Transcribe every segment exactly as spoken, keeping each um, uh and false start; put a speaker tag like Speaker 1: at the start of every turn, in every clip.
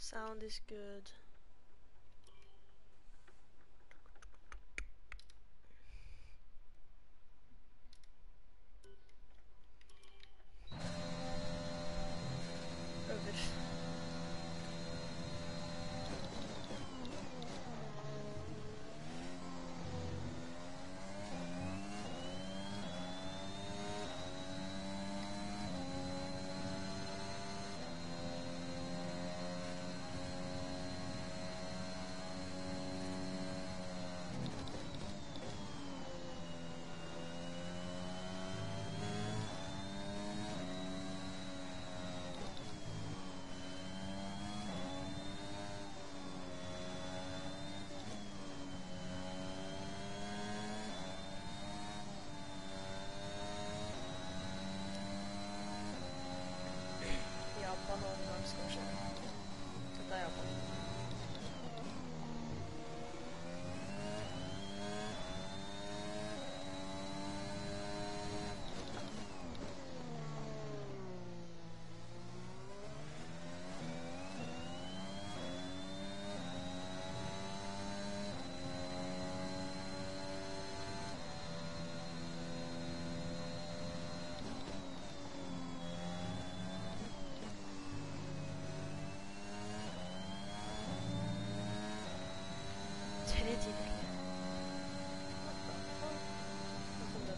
Speaker 1: Sound is good. Över. Japan omgang ska vi köra. Sätta Japan. Tredje delen. Vad kom det?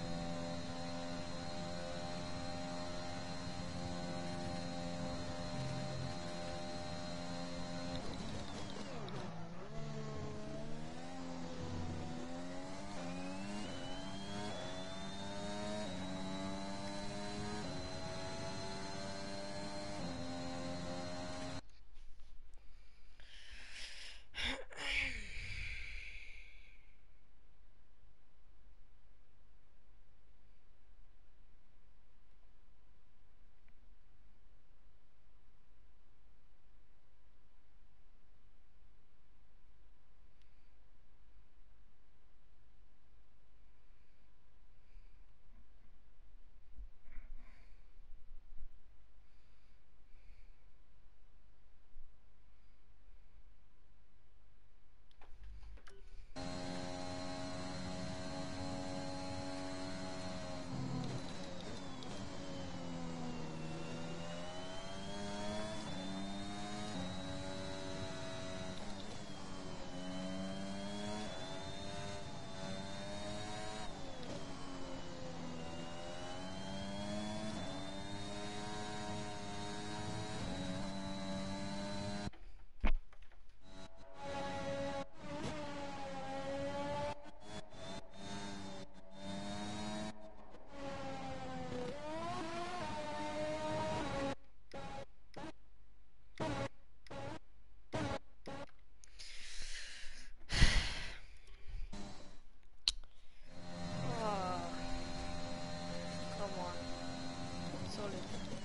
Speaker 1: Ah, come on. Solid.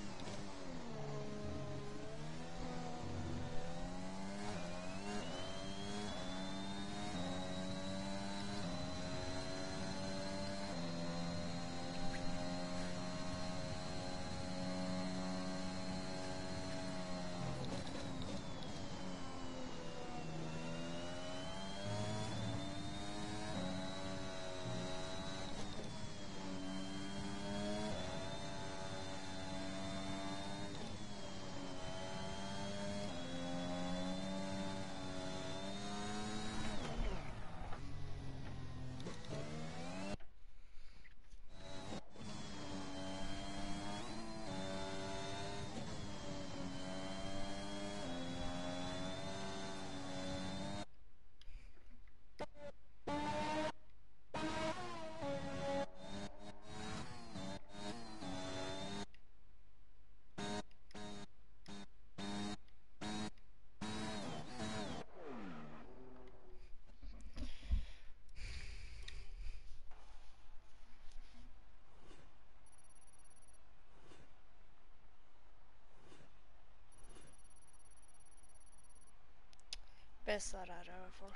Speaker 1: Bästa där i alla fall.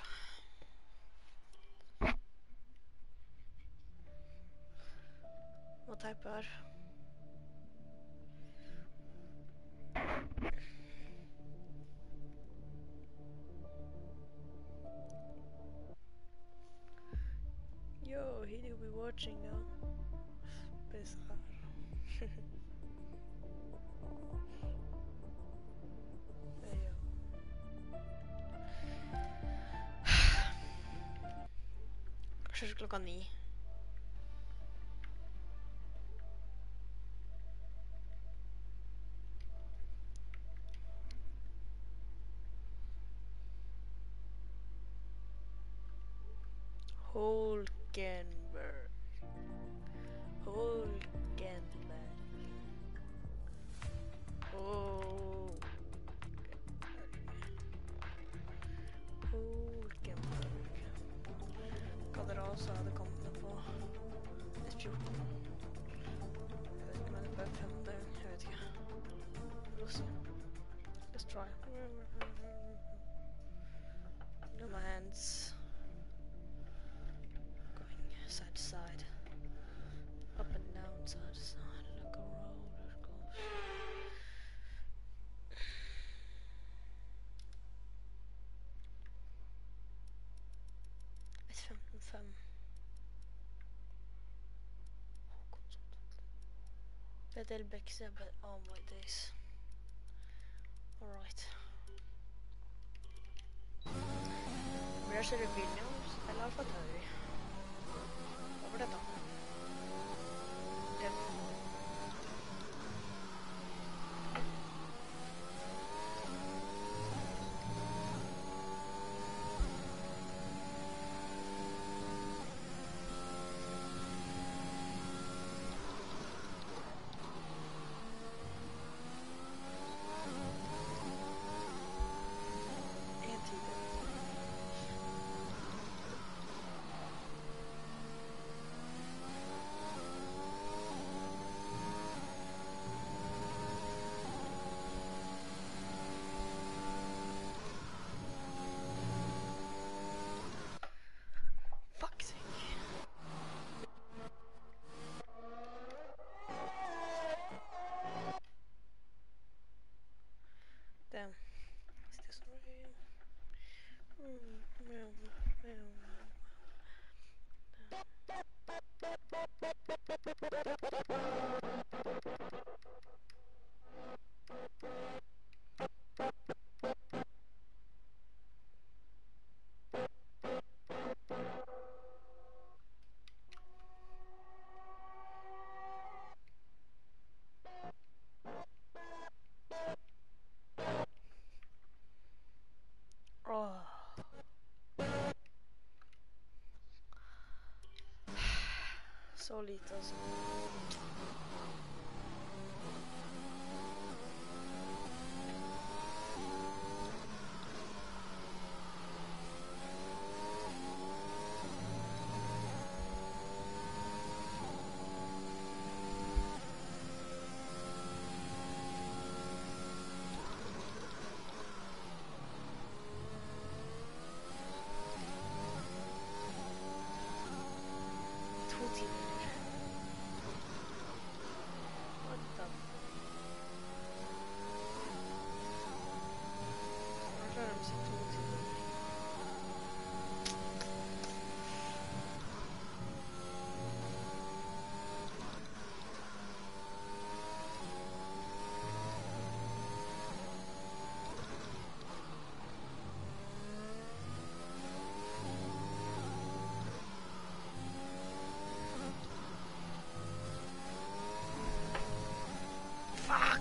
Speaker 1: Vad typer? watching now. Bizarre. There you go. Kanskje klokka ni. Hulkenberg. Hulkenberg. Oh. Hulkenberg. Hva dere også hadde kommet ned på S fjorten. Jeg vet ikke om det er på F femten, jeg vet ikke. We'll see. Let's try. No my hands. Side to side, up and down, side to side, like a roller coaster. It's femten fem. Vettel Bexe, but oh my days. Alright. Blir det kjøre Williams eller Alfa Tauri? Over det da. Okay. En tid. Fuck's sake. Damn. Is this right? Mm, meow, meow. Oh. Så lite altså. To timer. What the f... Nå klarer de seg to timer. Fuck!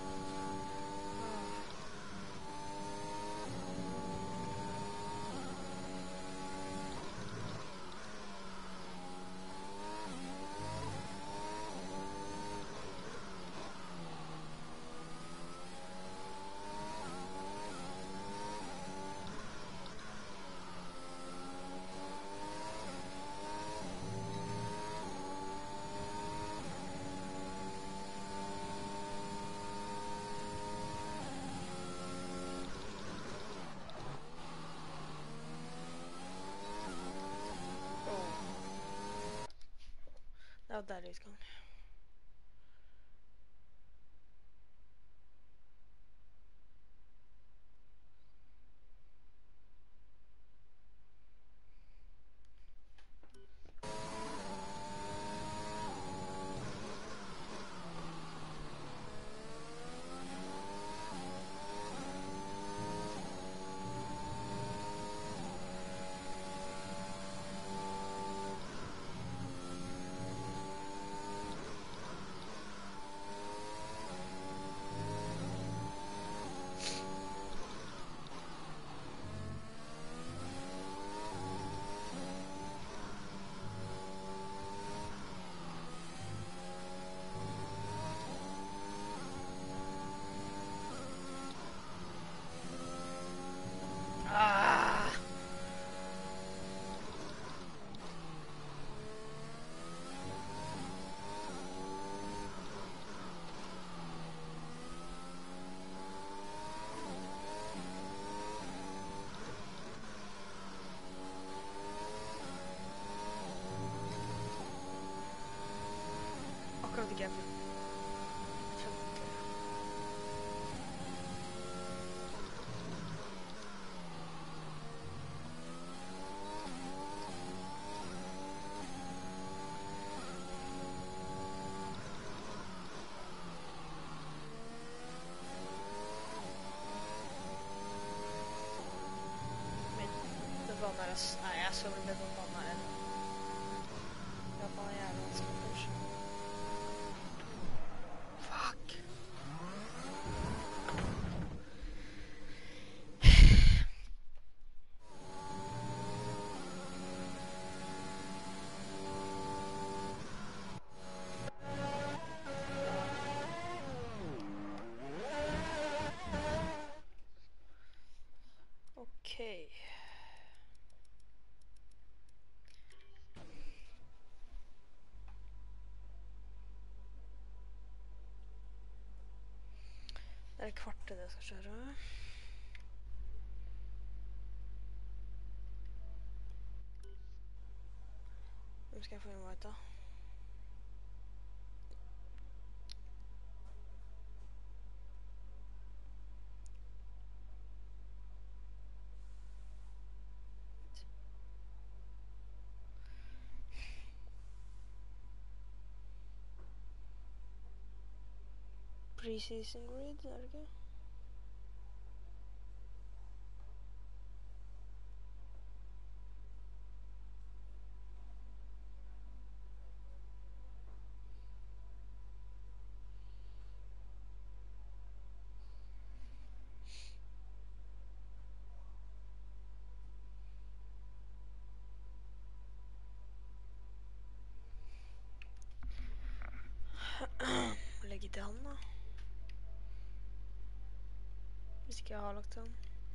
Speaker 1: Ja, der er utgang. ass. Nei, jeg skal bli bedt om banna her. Japan er jævlig vanskelig først. Fuck. Okay. Det er et kvart til det jeg skal kjøre. Hvem skal jeg få invite da? Preseason grid, er det ikke? Legge til han da. Hvis ikke jeg har lagt til han.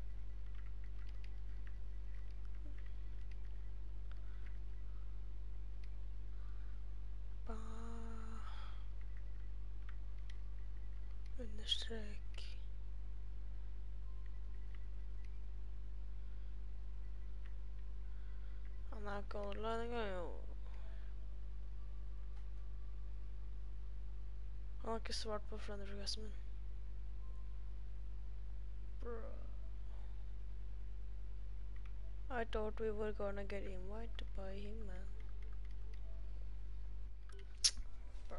Speaker 1: Ba. Understrek. Han er ikke online engang jo. Han har ikke svart på friend requesten min. Bro. I thought we were gonna get invited by him, man. Bro.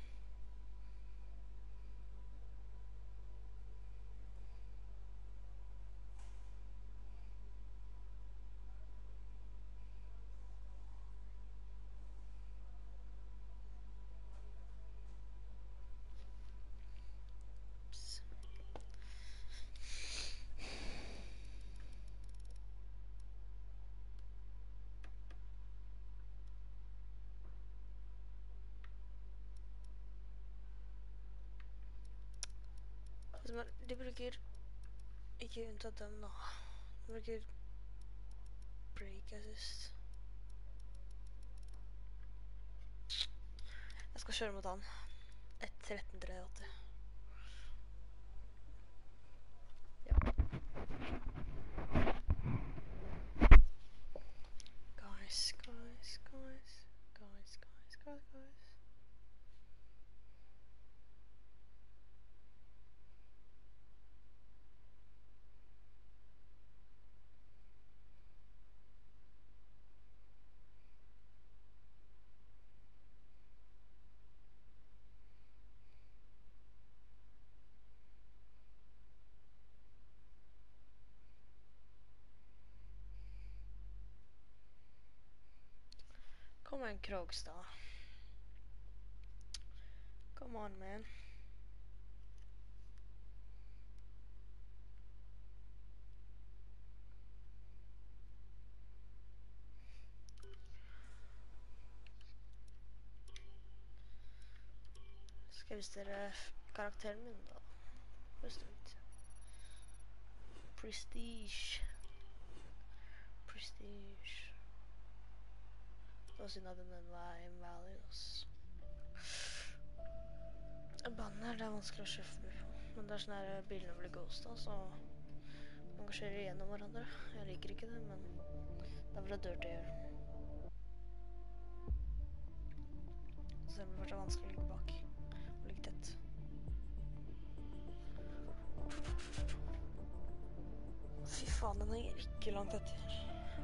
Speaker 1: De bruker ikke unntatt dem da. De bruker break assist. Jeg skal kjøre mot han. ett tretten trettiåtte. Ja. Guys, guys, guys, guys, guys, guys, guys. Come on, Krogstad. Come on, man. Skal vi stille karakteren min da? Prestige. Prestige. Prestige. Da siden at den var invalid, ass. Banner, det er vanskelig å skjøffe på. Men det er sånn her bilene blir ghostet, så man kan kjøre igjennom hverandre. Jeg liker ikke det, men det er vel det dirty å gjøre. Så det blir fortsatt vanskelig å ligge bak. Og ligge tett. Fy faen, den er ikke langt etter.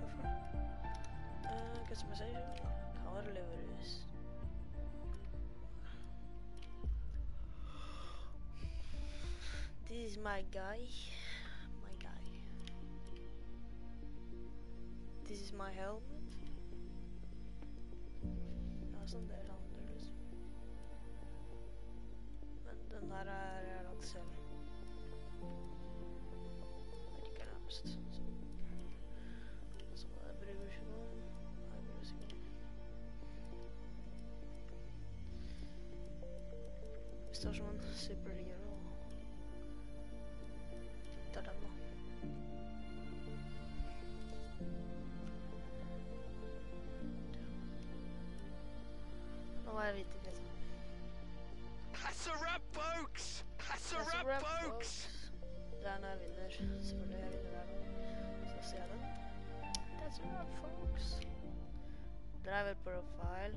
Speaker 1: Uh, customization. Color deliveries. This is my guy. My guy. This is my helmet. Ja, sånn del andre liksom. Men den her er jeg lagt selv. Jeg liker den nærmest. Så. Så jeg bryr ikke noe. Jeg bryr ikke noe. Vi står som en superhero. Det er den da. Nå er jeg vidt i liksom.
Speaker 2: Pass her up, folks! Pass her up, folks!
Speaker 1: Det er når jeg vinner. Selvfølgelig jeg vinner der nå. Så ser jeg den. That's a wrap, folks. Driver profile.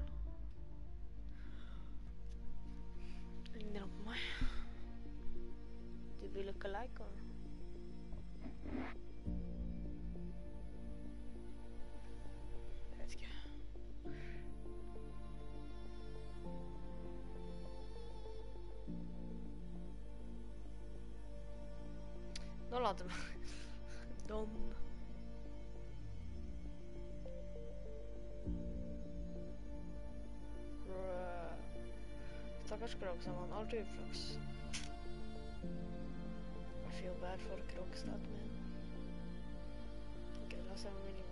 Speaker 1: Ligner han på meg? Do we look alike or? Jeg vet ikke. Nå later meg. Don. Stakkars Krog som han alltid uflaks. I feel bad for Krogstad, men... Ok, la oss se om vi ligner.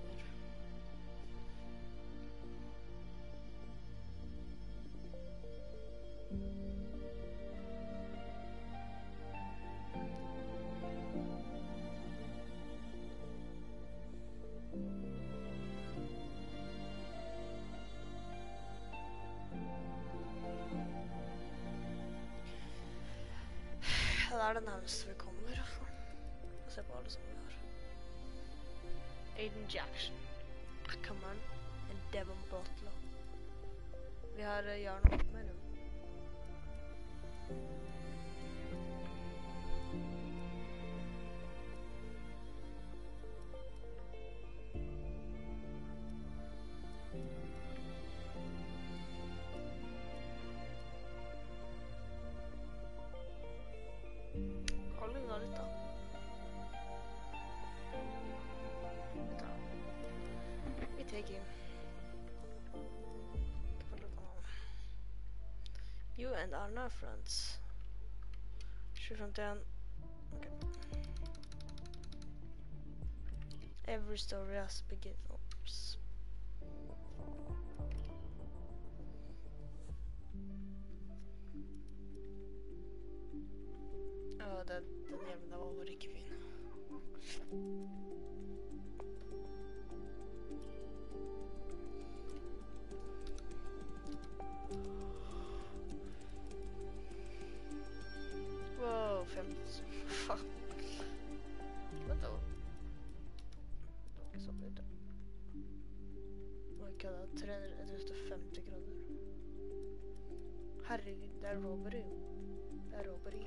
Speaker 1: Det er det nærmeste vi kommer, i hvert fall. Og se på alle som vi har. Aiden Jackson, Ackerman og Devon Butler. Vi har uh, Jarn Oppmer, jo. Alle går litt da. Da. Vi tenker. You and are now friends. tjue femtien. Okay. Every story has beginners. Åh, den, den hjelmen der var bare ikke fin. Wow, femten. Fuck. Vent da. Det var ikke så blitt det. Ok, da. tre hundre og femti kroner. Herregud, det er robbery. Det er robbery.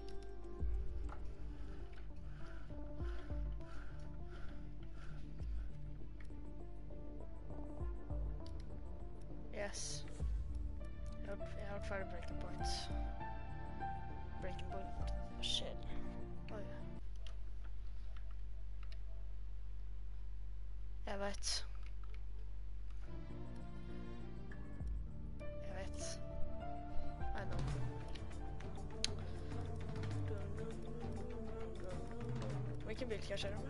Speaker 1: Yes. Jeg har, jeg har vært ferdig Breaking Point. Breaking Point. Shit. Oi. Jeg vet. Jeg vet. I know. Hvilken bil skal jeg kjøre med?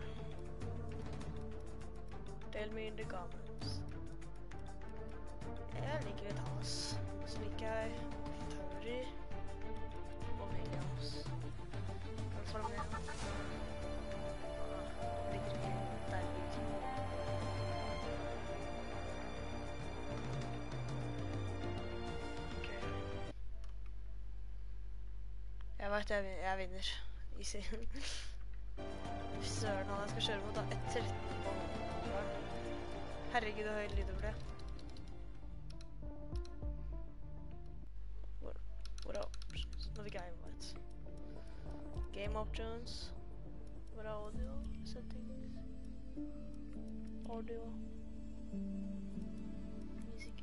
Speaker 1: Tell me in the comments. Jeg liker litt Haas. Så liker jeg Tauri og Williams. Den får med. Liker ikke der bil. Ok. Jeg vet jeg, jeg vinner. Easy. Søren, han jeg skal kjøre mot da. ett tretten på motoren. Herregud, det er høy lyd over det. What are options? Nå fikk jeg invite. Game options. What are audio settings? Audio. Musikk.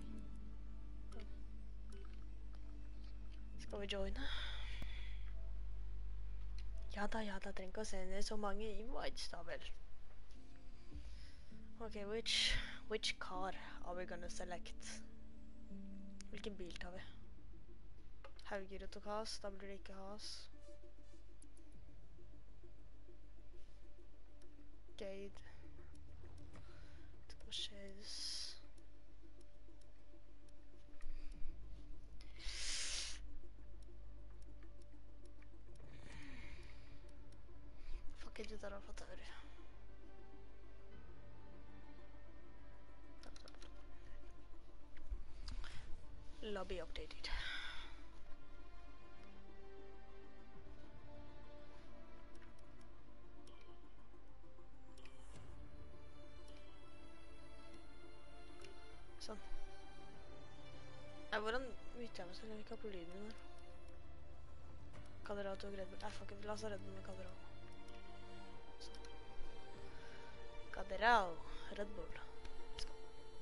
Speaker 1: Skal vi joine? Ja da, ja da, trenger ikke å sende så mange invites da vel. Ok, which Which car are we gonna select? Hvilken bil tar vi? Haugerud og Has, da blir det ikke Has. Gade. Mercedes. Fuck it, ut av Rafatør. Lobby updated. Sånn. Nei, hvordan myter jeg meg selv? Jeg vil ikke ha på lyden min her. Kaderao tog Red Bull. Nei, fuck it, la oss ha Red Bull med Kaderao. Sånn. Kaderao, Red Bull. Let's go.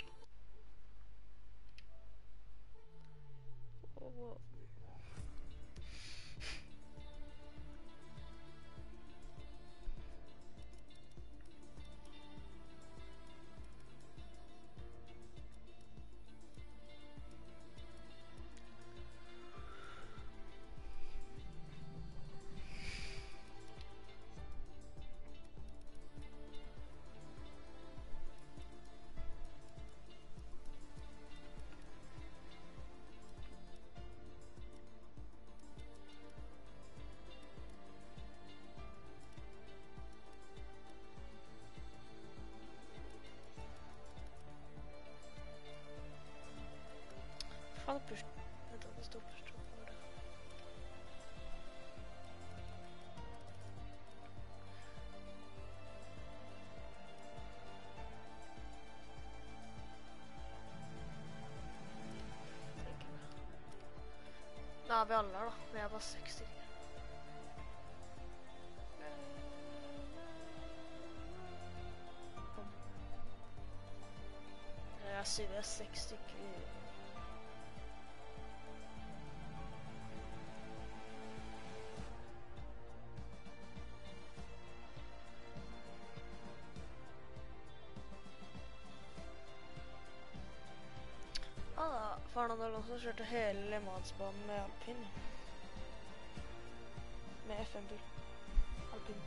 Speaker 1: Oh, wow. Faen, push. Vent da, det står push over det. Da er vi alle her da. Vi er bare seks stykker. Kom. Jeg sier vi er seks stykker. Fernando Alonso kjørte hele Le Mans-banen med alpin. Med F M-bil. Alpin.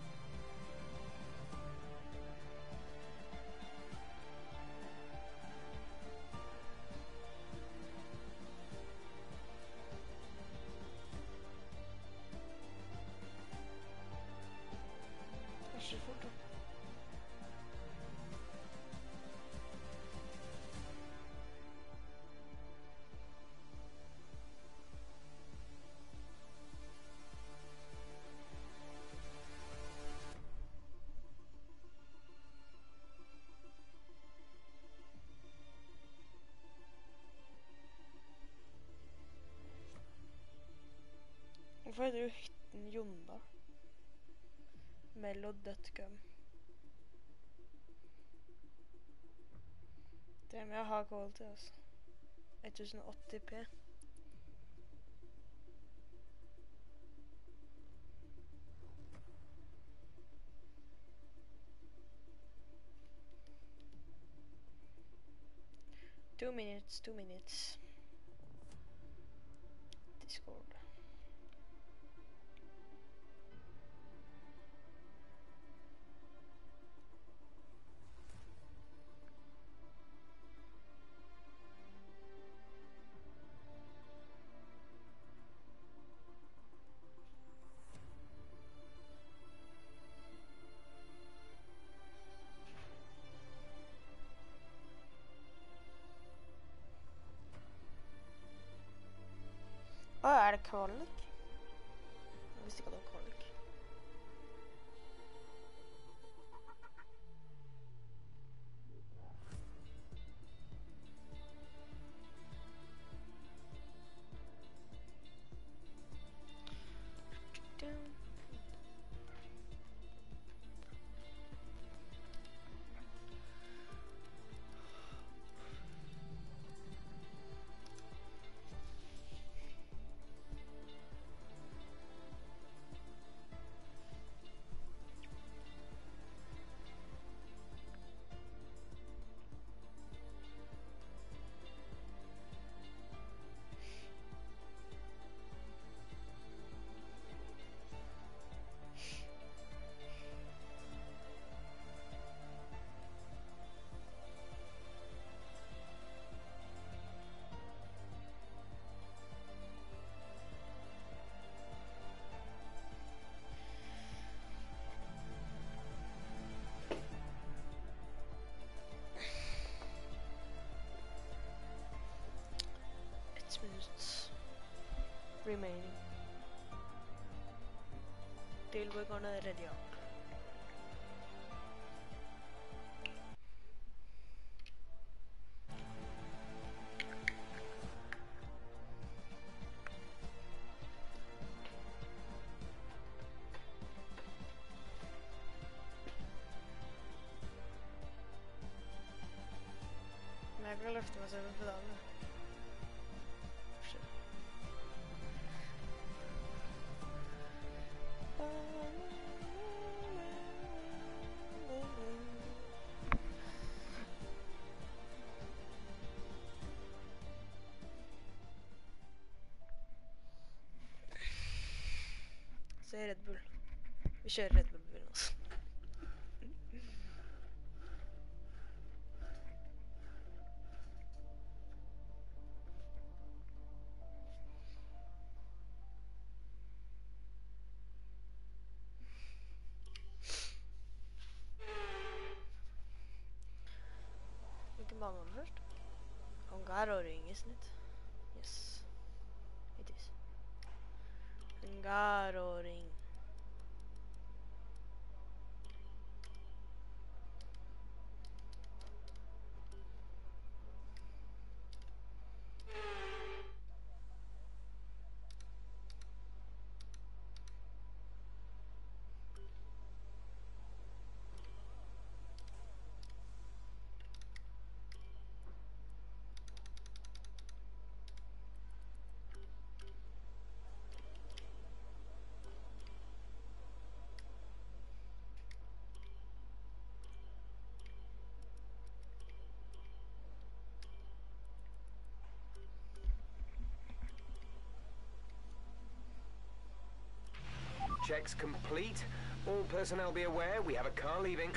Speaker 1: Det er så fort da. Hvorfor heter du hytten Jondal? Mello Dutgum. Det må jeg ha quality, altså. ten eighty p. Two minutes, two minutes. Discord. Å, er det kvalik? Jeg visste ikke at det var kvalik. tilbyggarna är ready out. Men jag kan lyfta mig så över pedalen. Säg Red Bull. Vi kör Red Bull-bilen alltså. Vilken bana var det först? Hungaroring, isn't it? Yes. It is. Hungaroring.
Speaker 3: Checks complete. All personnel be aware we have a car leaving.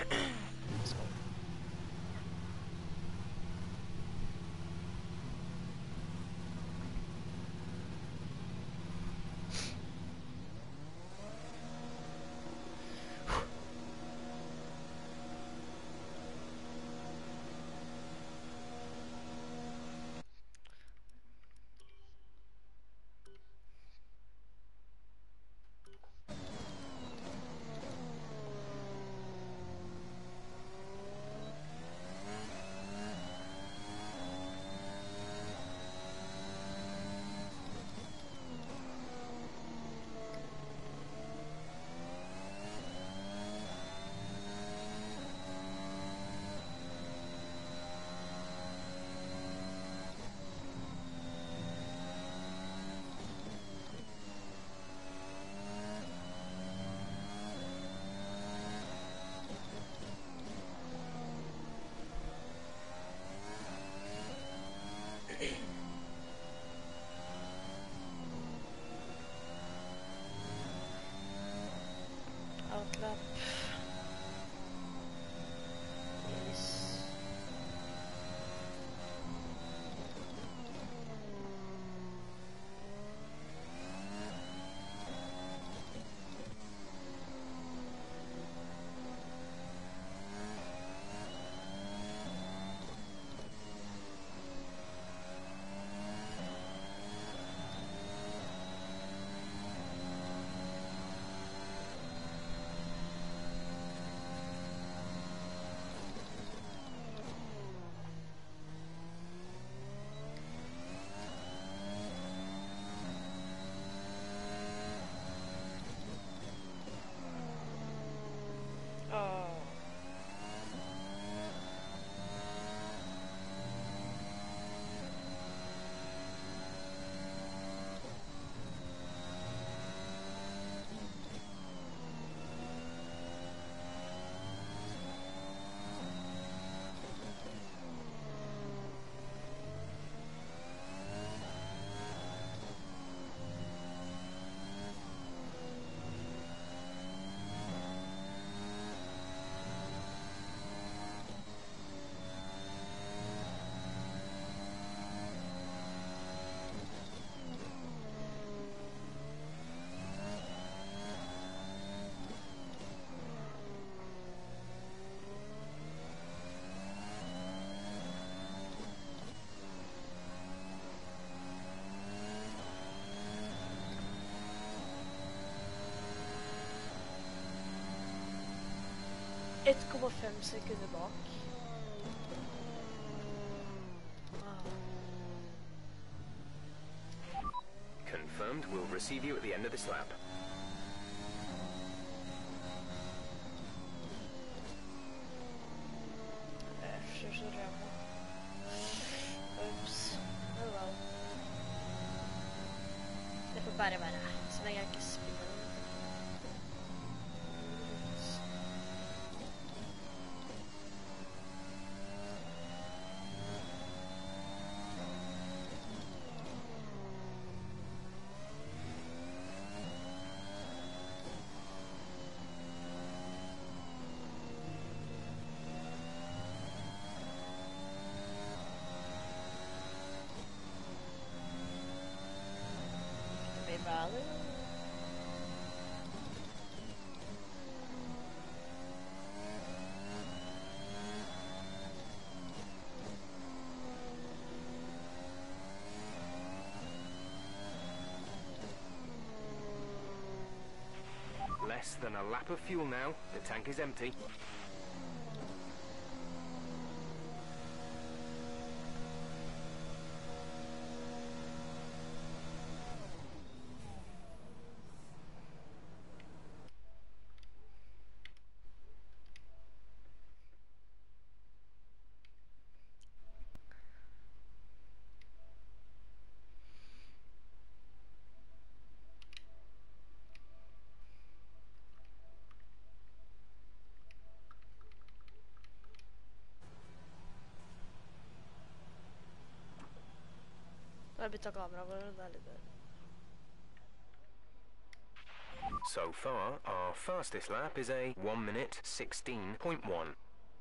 Speaker 1: ett komma fem sekunder bak. Wow.
Speaker 3: Confirmed. We'll receive you at the end of this lap.
Speaker 1: Jag försöker så rämma. Oops. Oh well. Det får bara vara. Så länge jag inte spinner. Valley.
Speaker 3: Less than a lap of fuel now. The tank is empty.
Speaker 1: Jag byter kamera på den där lite.
Speaker 3: So far, our fastest lap is a one minute sixteen point one.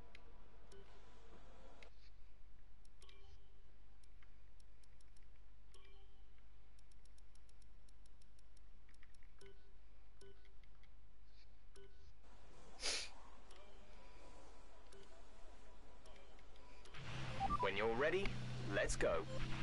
Speaker 3: When you're ready, let's go.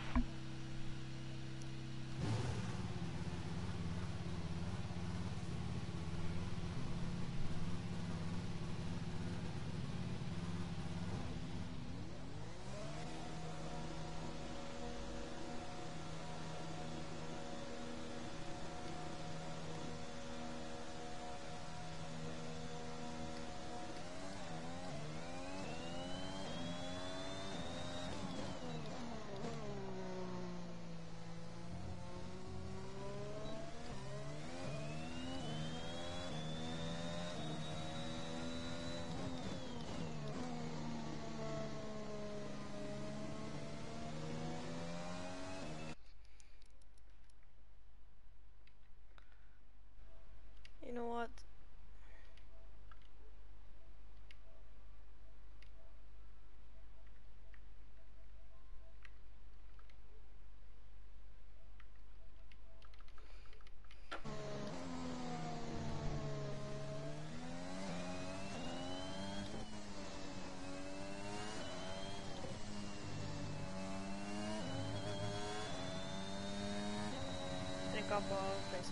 Speaker 1: You know what? Drink up all place.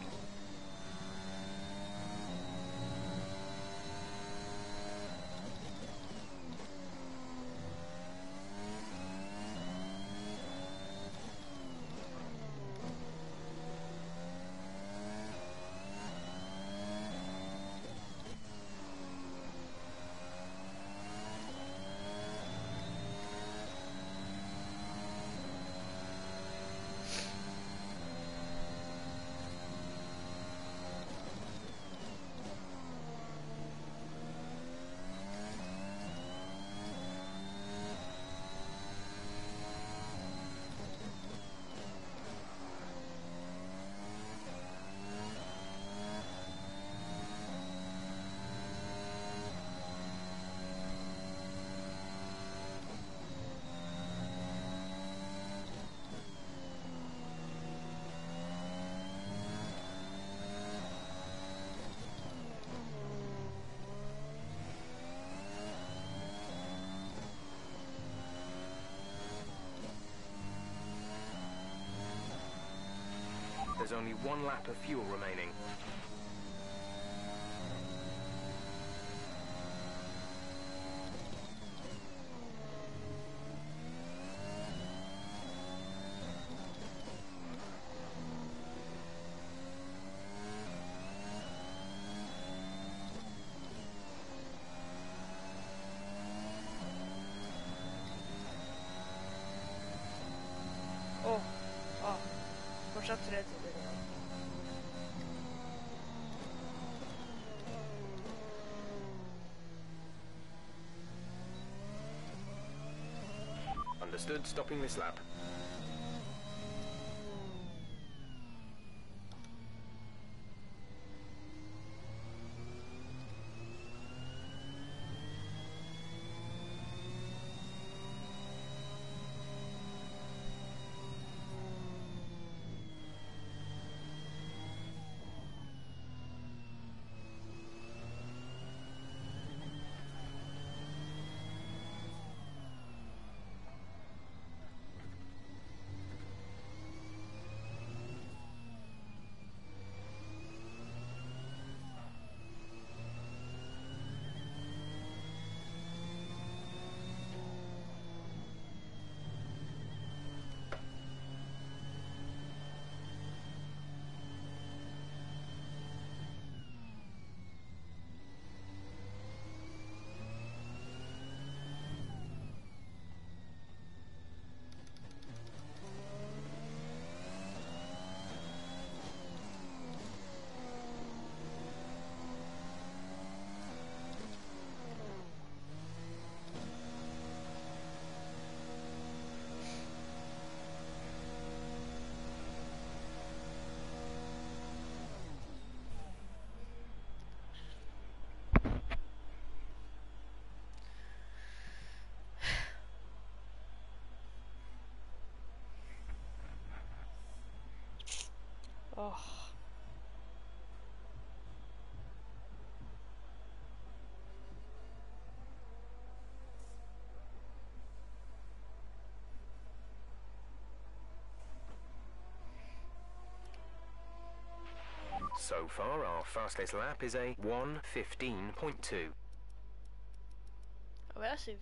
Speaker 3: There's only one lap of fuel remaining. Understood, stopping this lap.
Speaker 1: Oh.
Speaker 3: So far, our fastest lap is a one fifteen point two.
Speaker 1: Aggressive.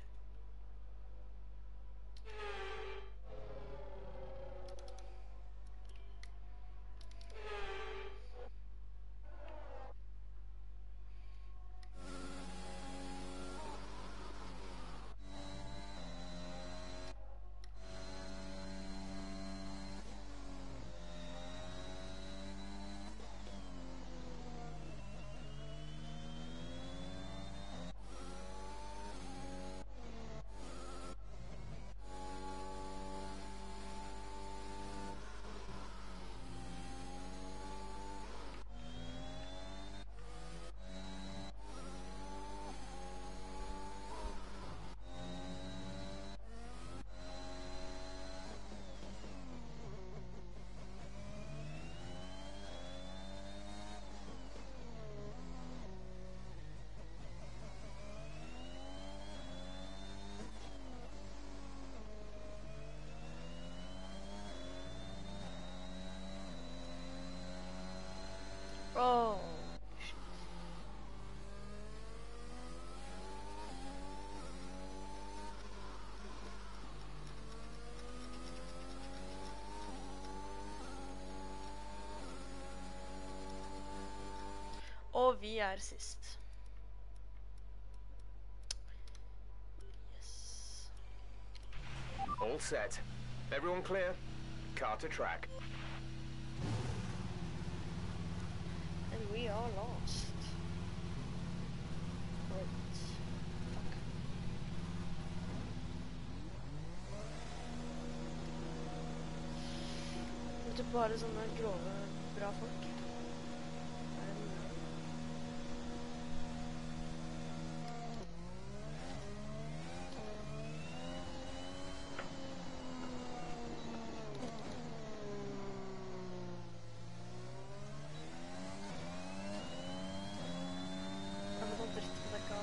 Speaker 1: Oh. Shit. Og vi er sist. Yes.
Speaker 3: All set. Everyone clear? Car to track.
Speaker 1: And we are lost. Wait. Fuck. Det er bare sånne grove, bra folk. Er det mulig? Ja, men sånn dritt på dekka.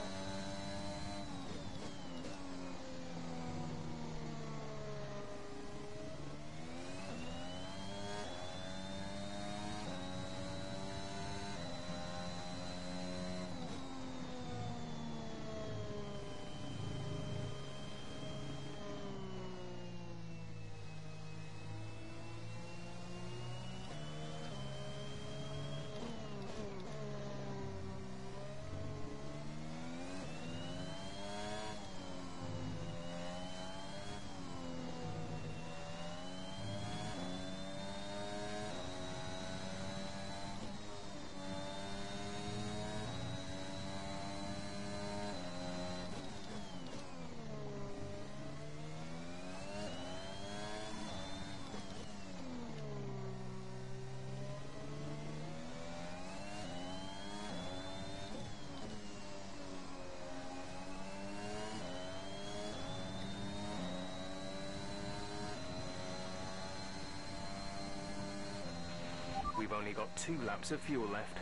Speaker 3: only got two laps of fuel left.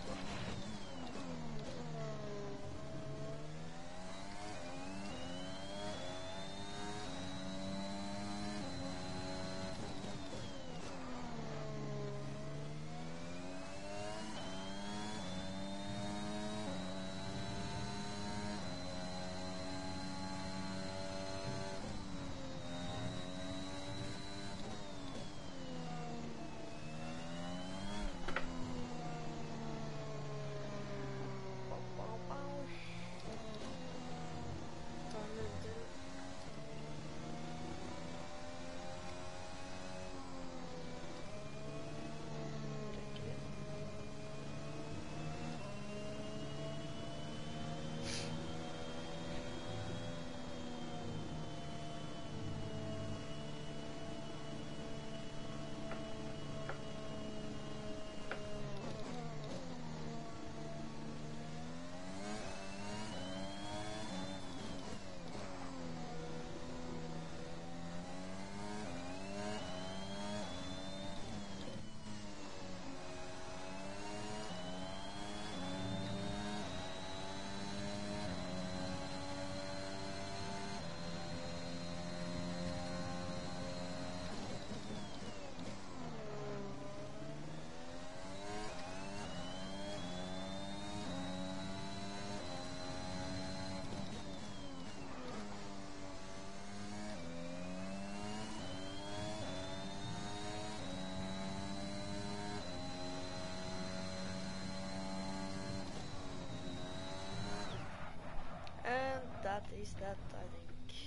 Speaker 1: And that is that, I think.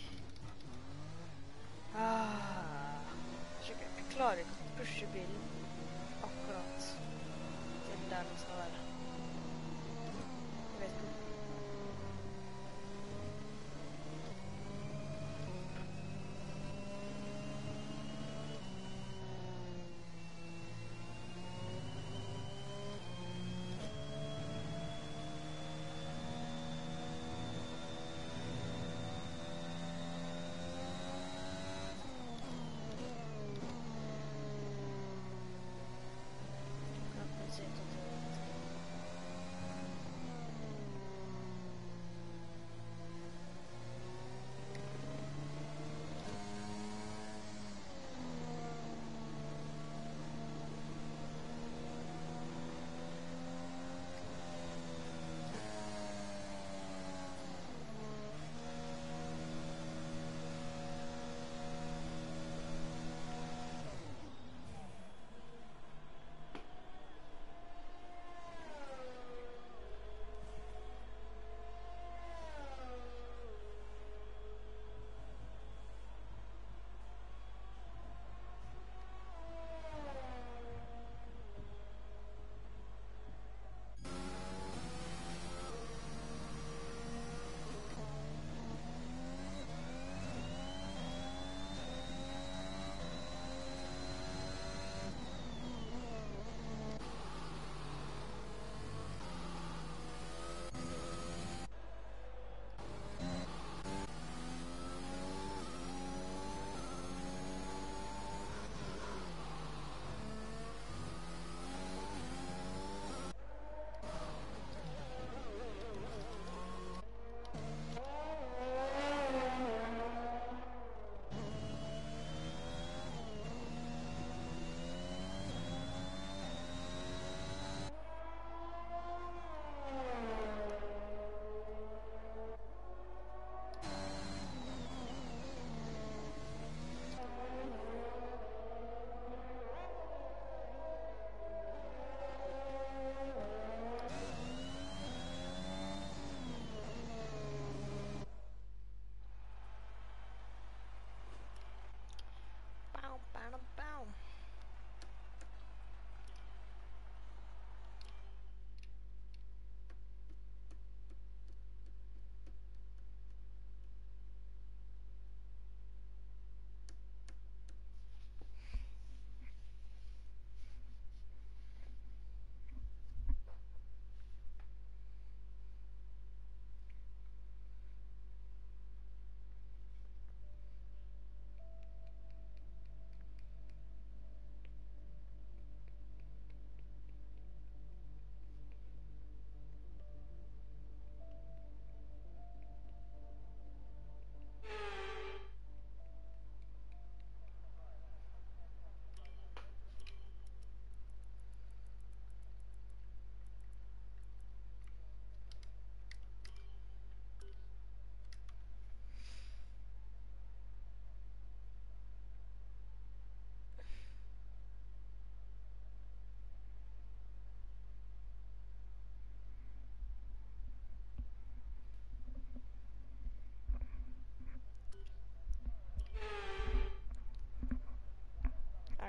Speaker 1: Ah, jeg, jeg klarer ikke å pushe bilen akkurat til der den skal være. Jeg vet ikke. Kan jeg se til det.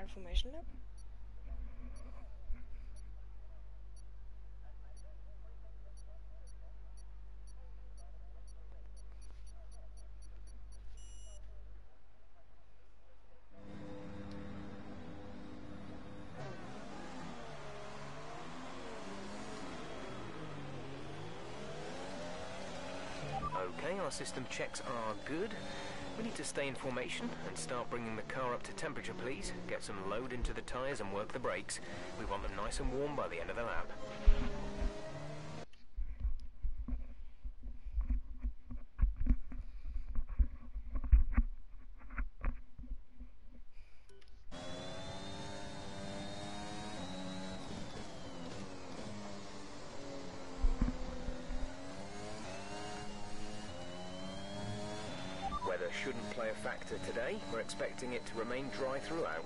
Speaker 1: information lab?
Speaker 3: Okay, our system checks are good. We need to stay in formation and start bringing the car up to temperature, please. Get some load into the tyres and work the brakes. We want them nice and warm by the end of the lap. Weather shouldn't play a factor today. We're expecting it to remain dry throughout.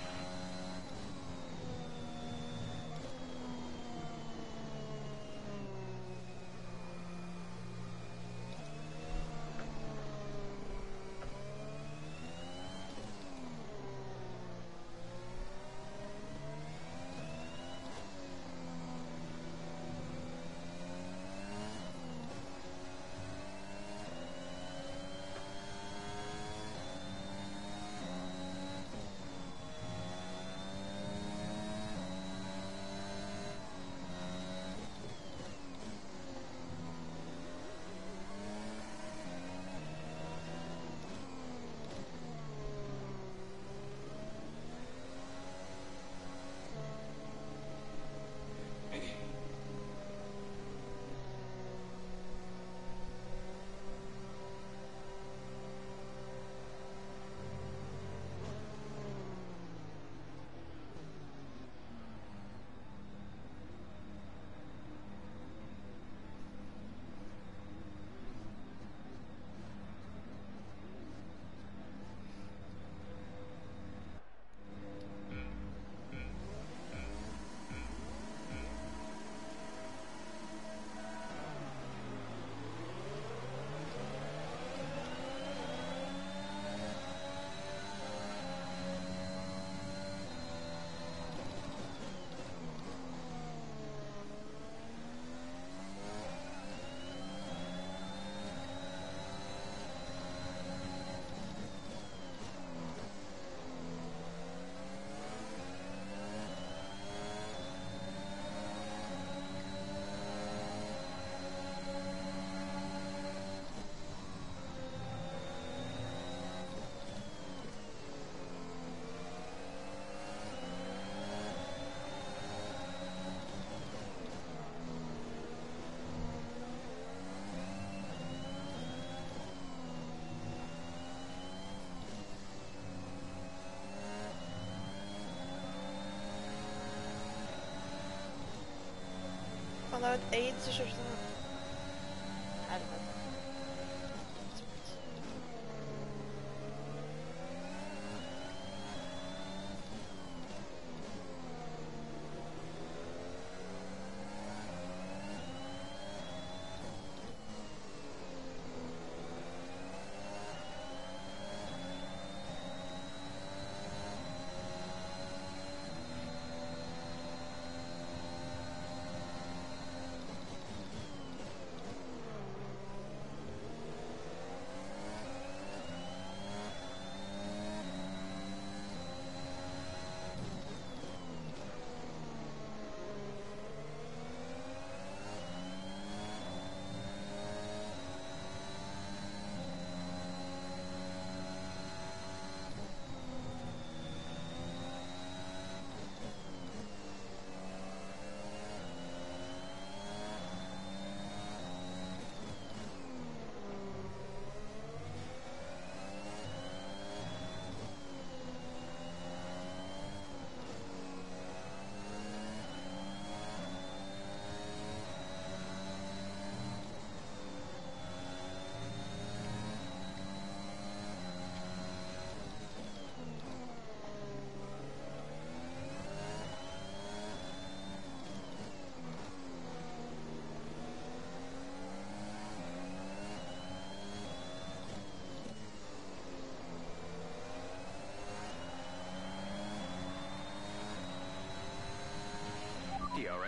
Speaker 1: Han har ett aids i kyrkan. Helvete.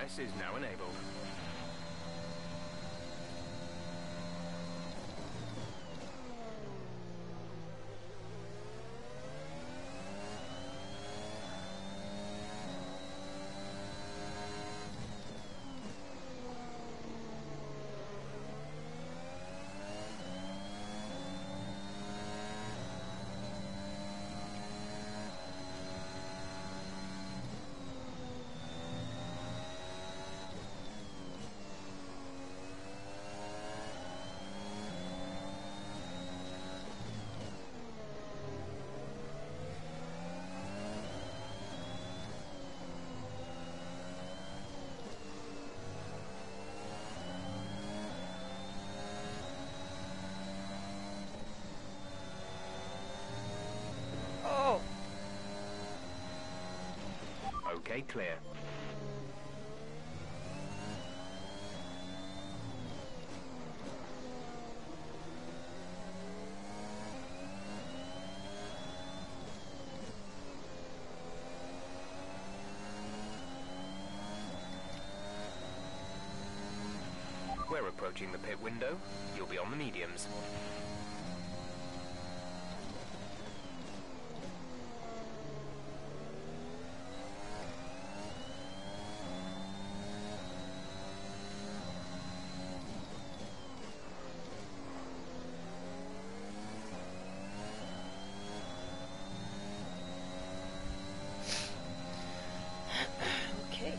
Speaker 3: Ingress is now enabled. Okay, clear. We're approaching the pit window. You'll be on the mediums.
Speaker 1: Okay.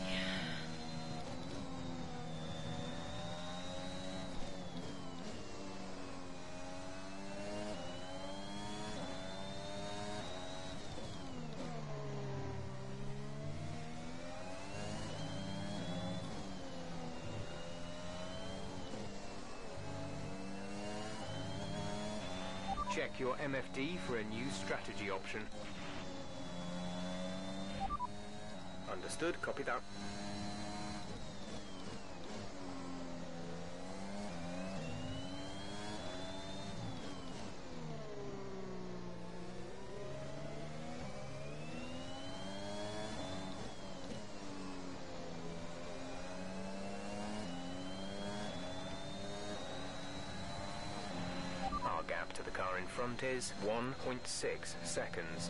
Speaker 3: Check your M F D for a new strategy option. Understood, copy that. Our gap to the car in front is one point six seconds.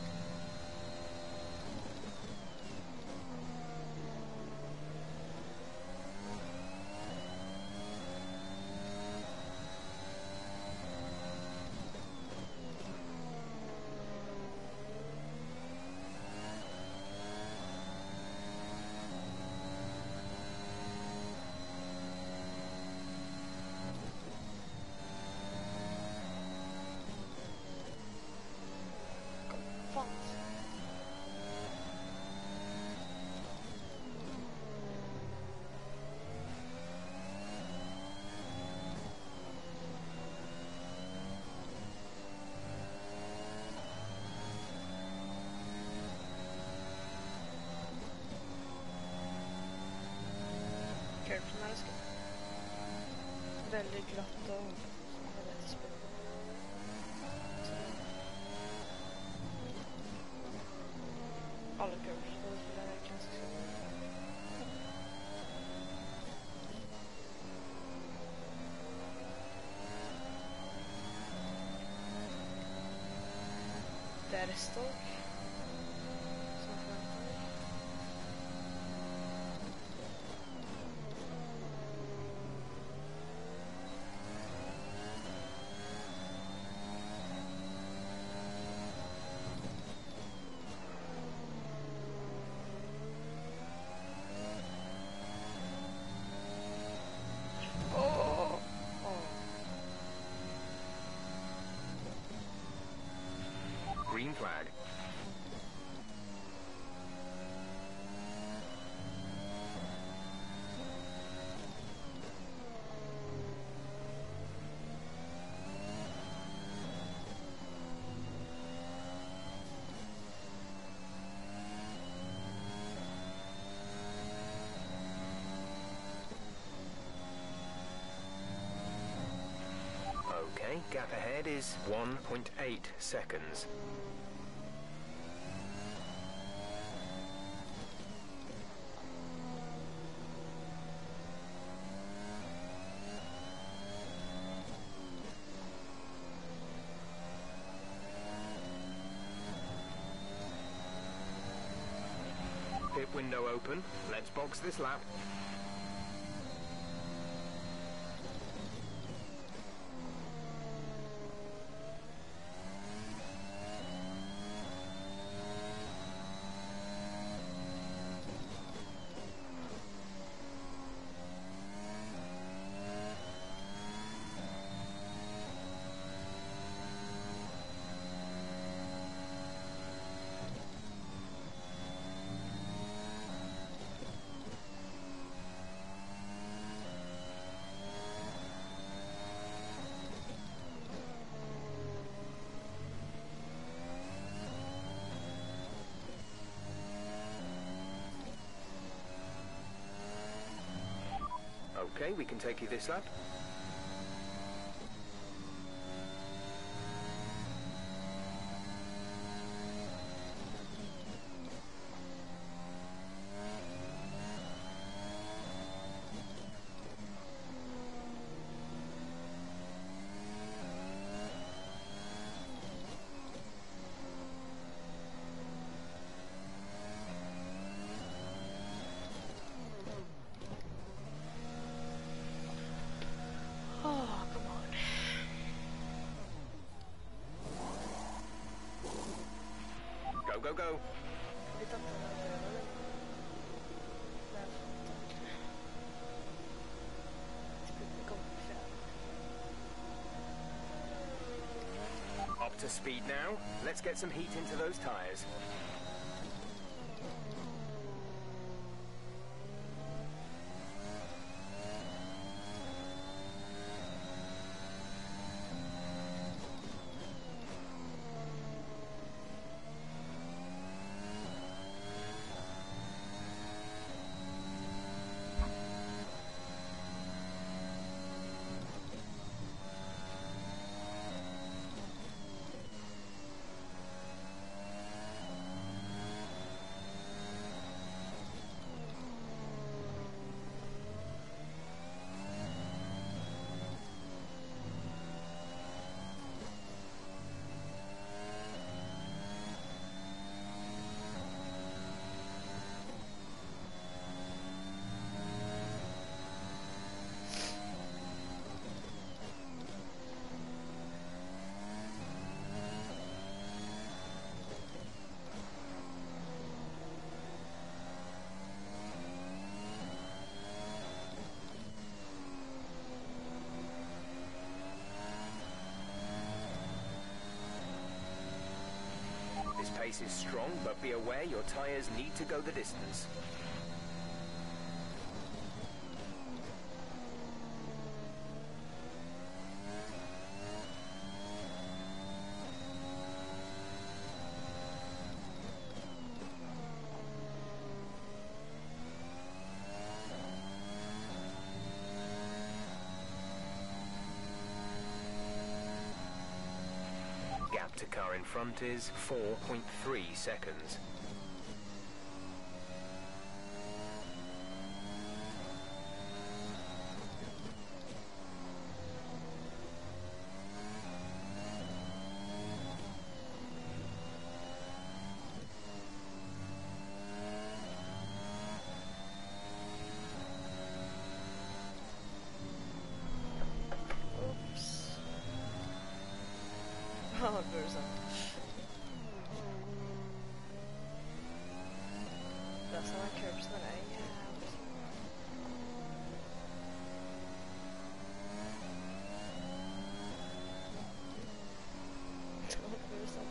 Speaker 1: Careful när det ska. Väldigt glatt och väldigt spännande. Alla curves får vi lära ganska där är stock. Som förväntar mig.
Speaker 3: Green flag. Okay, gap ahead is one point eight seconds. open. Let's box this lap. Okay, we can take you this lap.
Speaker 1: Oh, come on.
Speaker 3: Go, go, go.
Speaker 1: Det är inte
Speaker 3: Up to speed now. Let's get some heat into those tires. This pace is strong, but be aware your tires need to go the distance. Gap to car in front is four point three seconds.
Speaker 1: Oops. Oh, there's a... That's how I curbs that I have. Oh, there's some...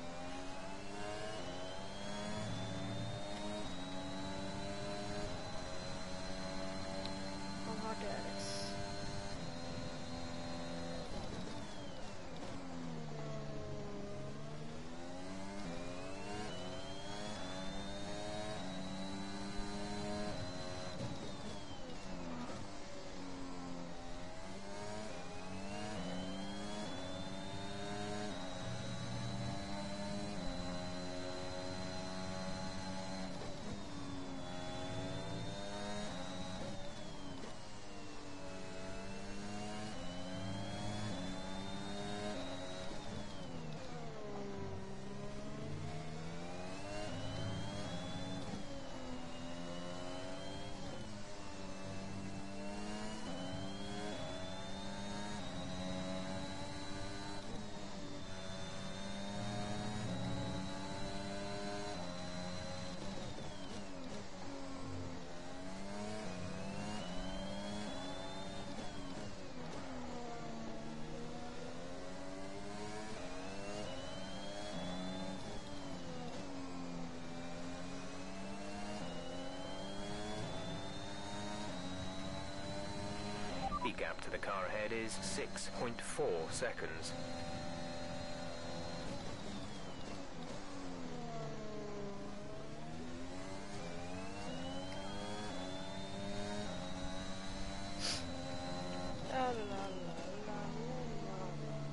Speaker 1: How hard that is.
Speaker 3: the car ahead is six point four seconds.
Speaker 1: La, la, la, la, la, la.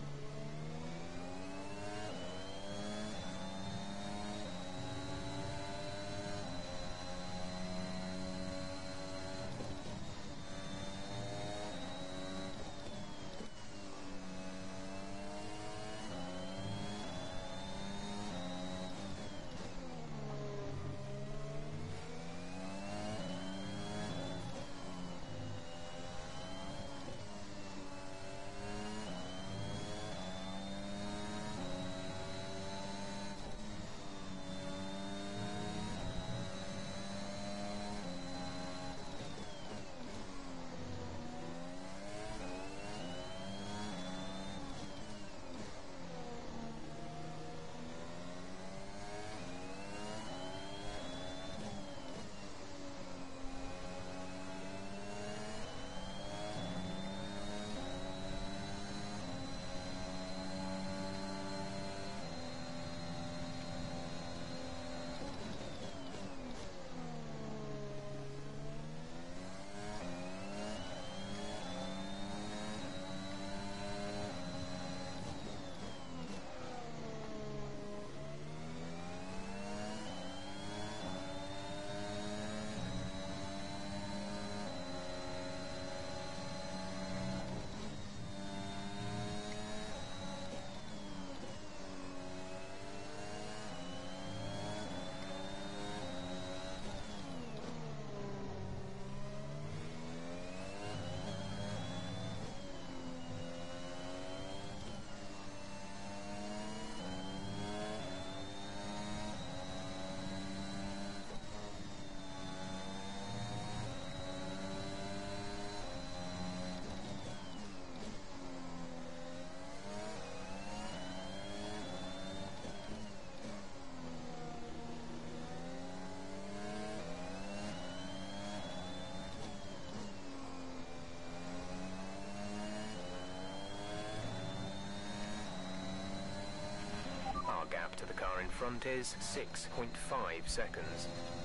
Speaker 3: Our gap to the car in front is six point five seconds.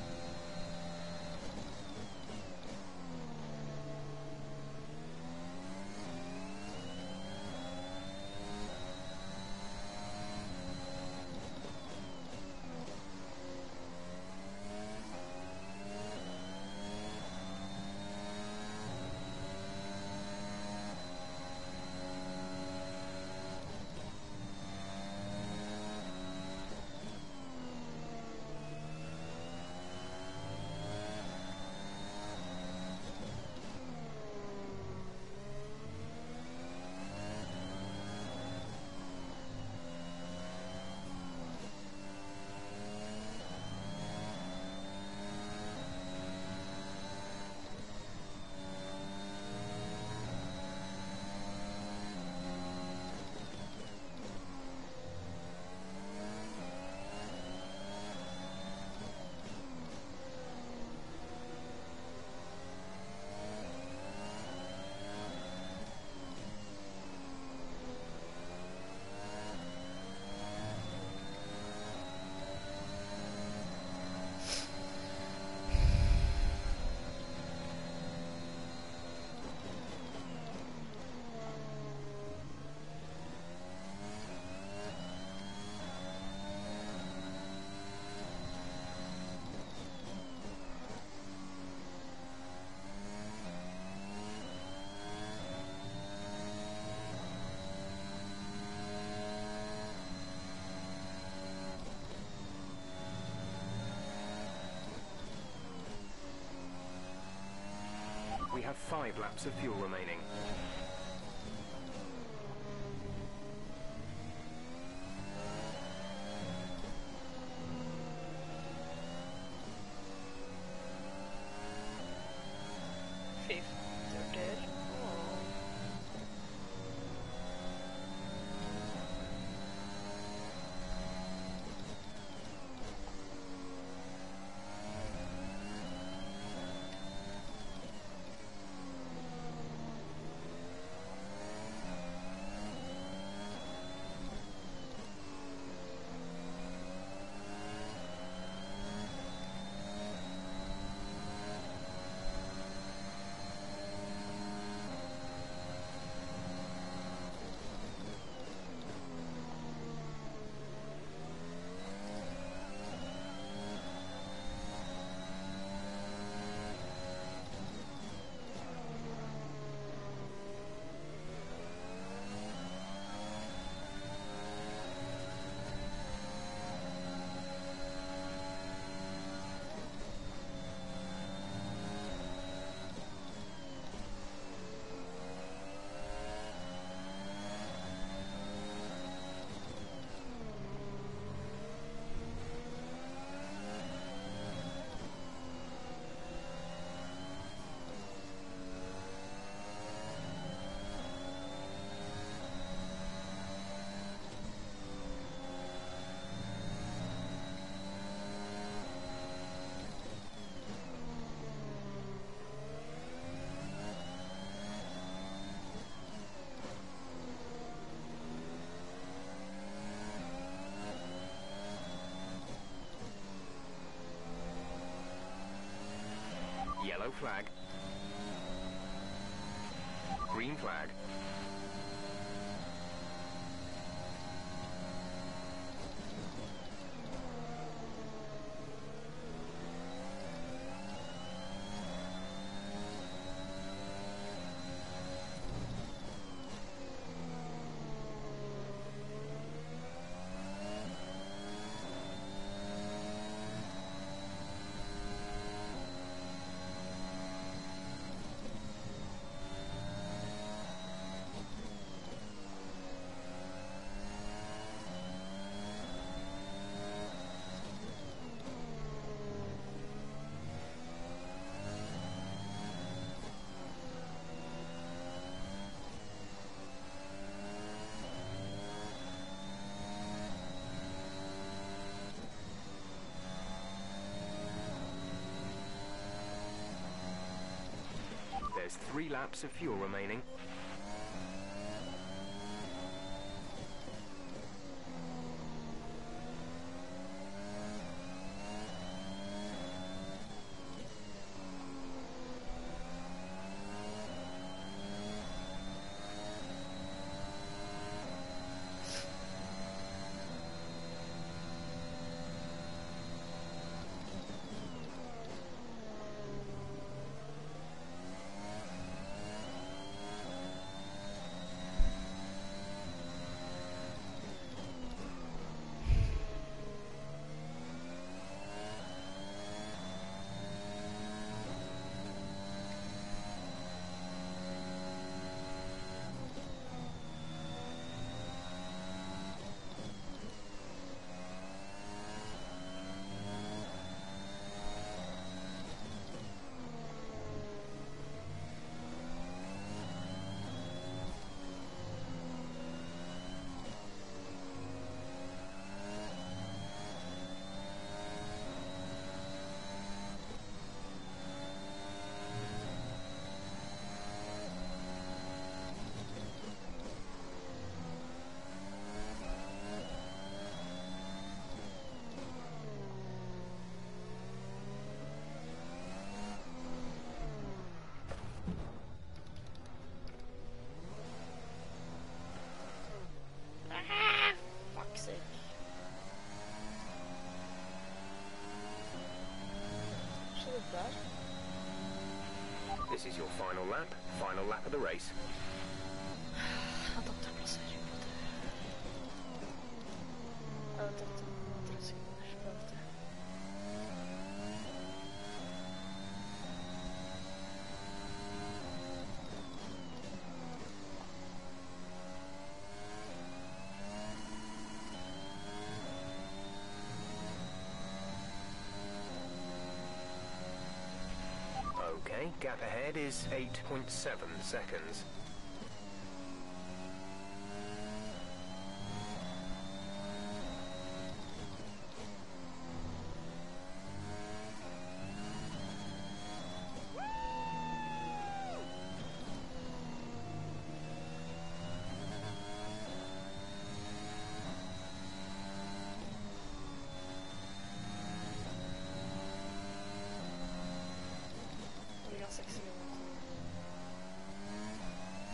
Speaker 3: We have five laps of fuel remaining.
Speaker 1: Fifth, they're dead. Oh.
Speaker 3: flag. Green flag. There's three laps of fuel remaining. This is your final lap, final lap of the race.
Speaker 1: Adapter placering буде. Але тут трохи шпавте.
Speaker 3: Okay, gap ahead is eight point seven seconds.
Speaker 1: sex minuter.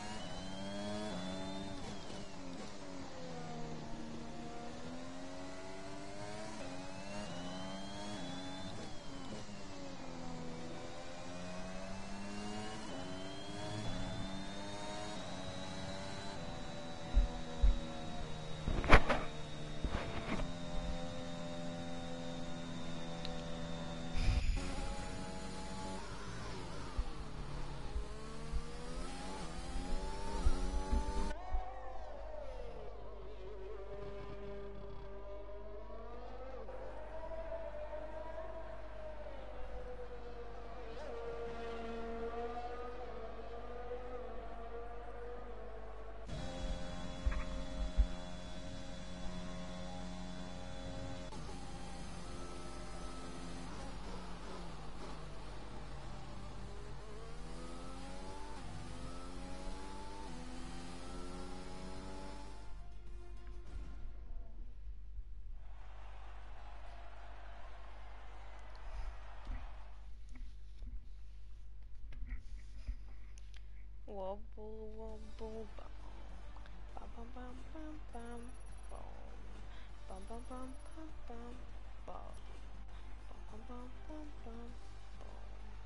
Speaker 1: Wobble, wobble, bum. Bum, bum, bum, bum, bum, bum. Bum, bum, bum, bum, bum, bum. Bum, bum, bum, bum, bum.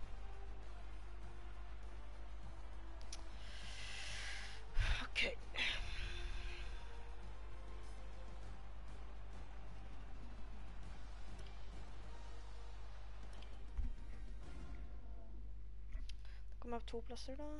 Speaker 1: Okay. Da kommer jeg opp to plasser da.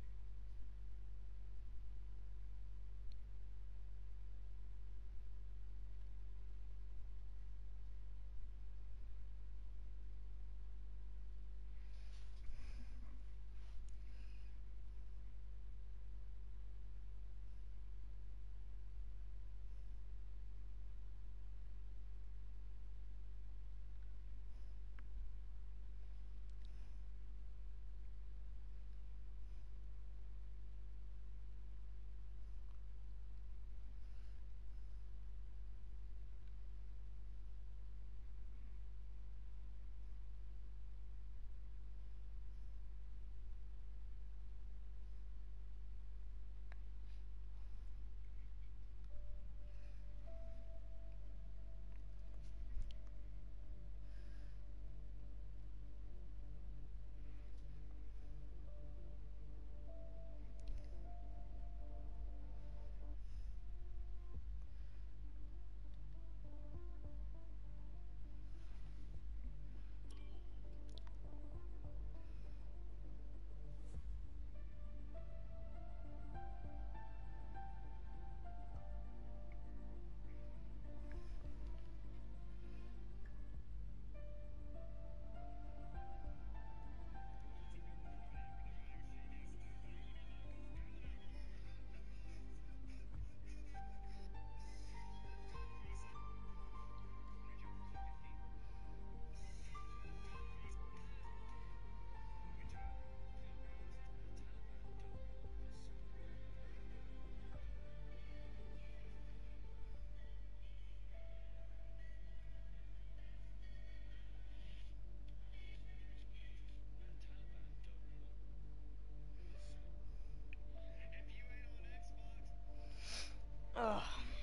Speaker 1: Åh.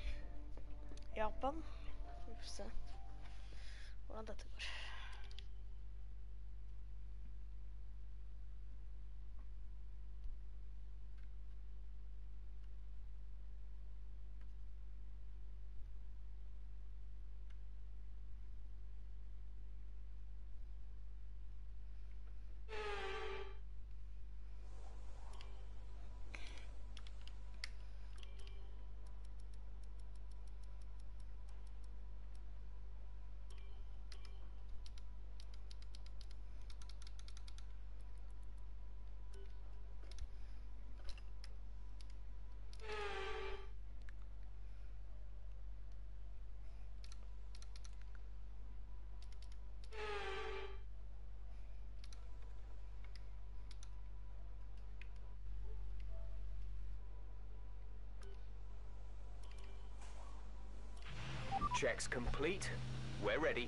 Speaker 1: Japan. Vi får se hvordan dette går.
Speaker 3: Checks complete. We're ready.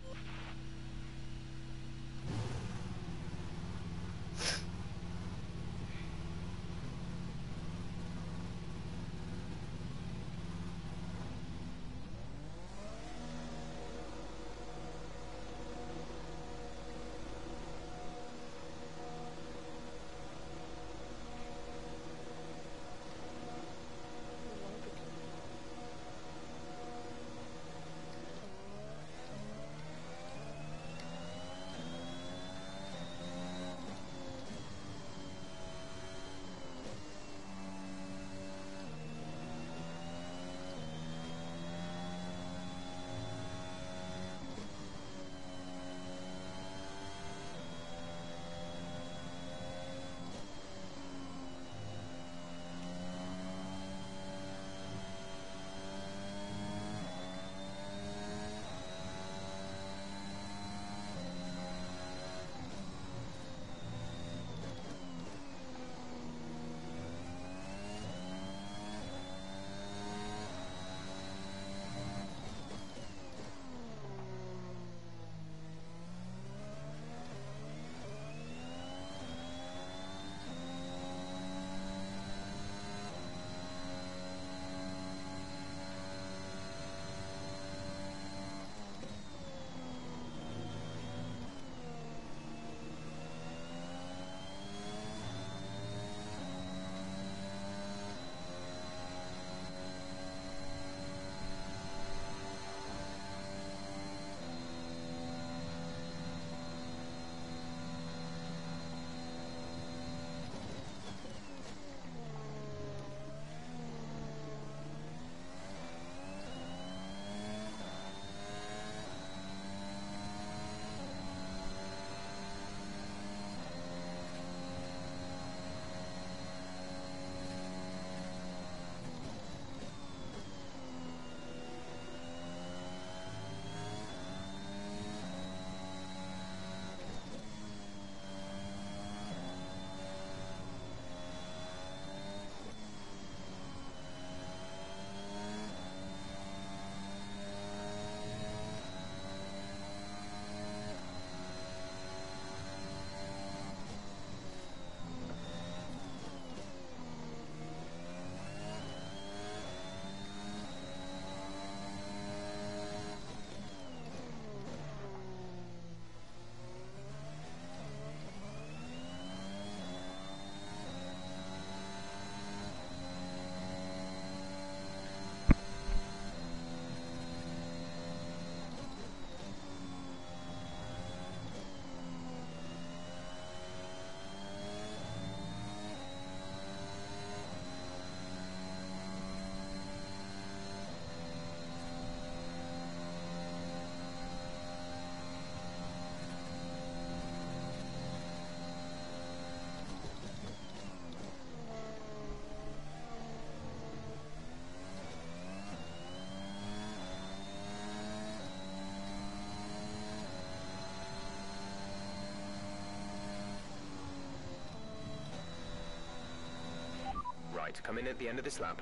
Speaker 3: Right, come in at the end of this lap.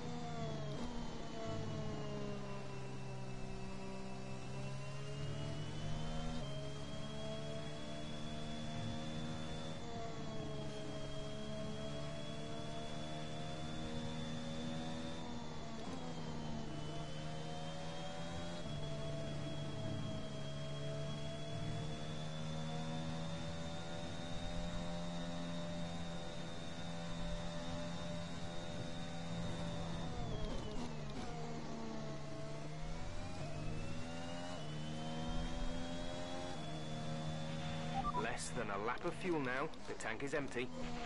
Speaker 3: Less than a lap of fuel now. The tank is empty.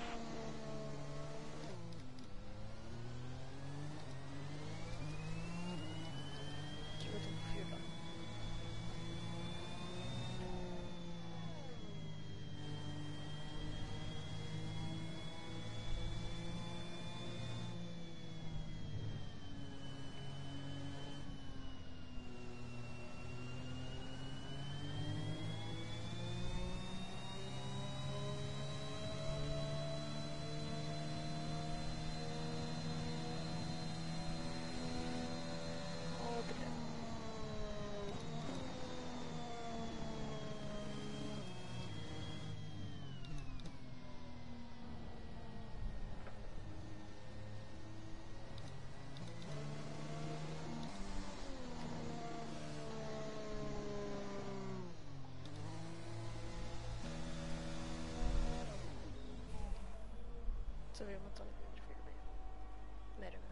Speaker 1: Så vi måste ta lite mindre fyra med det.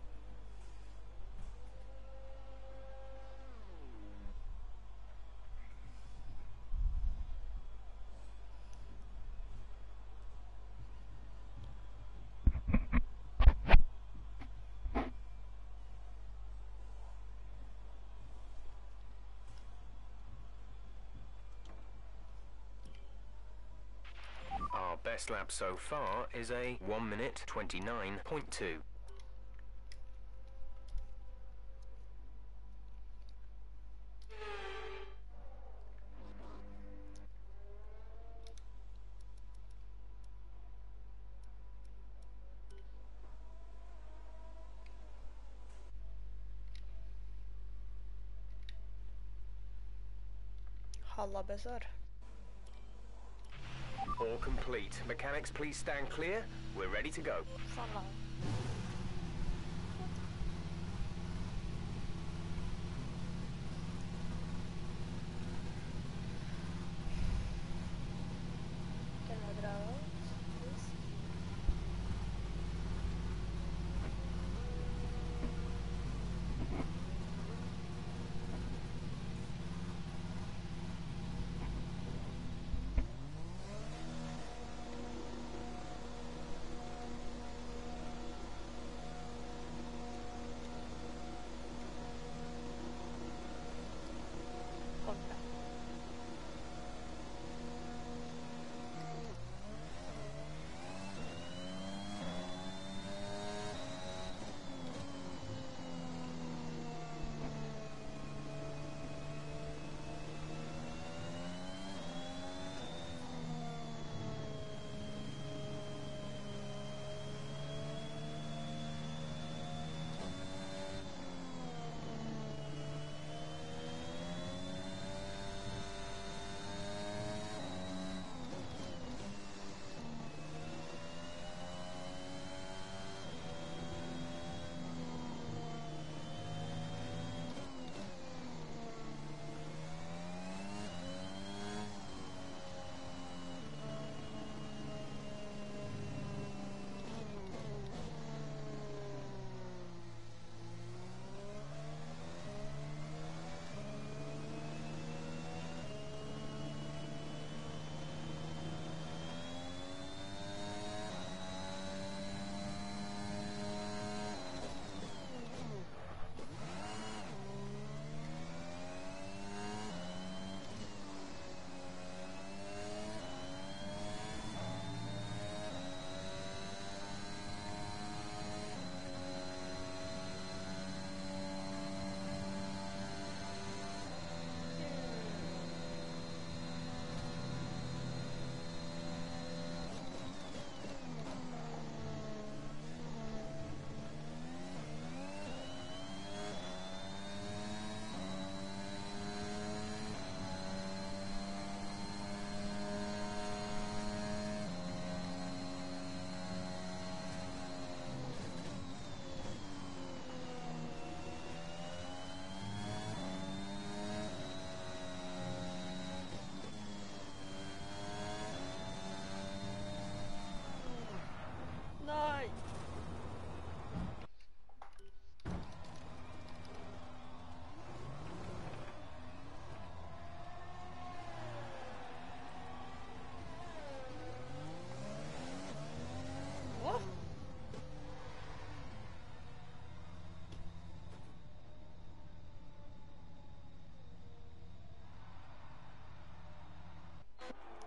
Speaker 3: Our best lap so far is a one minute twenty-nine point two.
Speaker 1: Halla besar.
Speaker 3: All complete. Mechanics, please stand clear. We're ready to go.
Speaker 1: Fan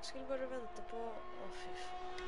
Speaker 1: Jag skulle bara vänta på... Åh, fy fan.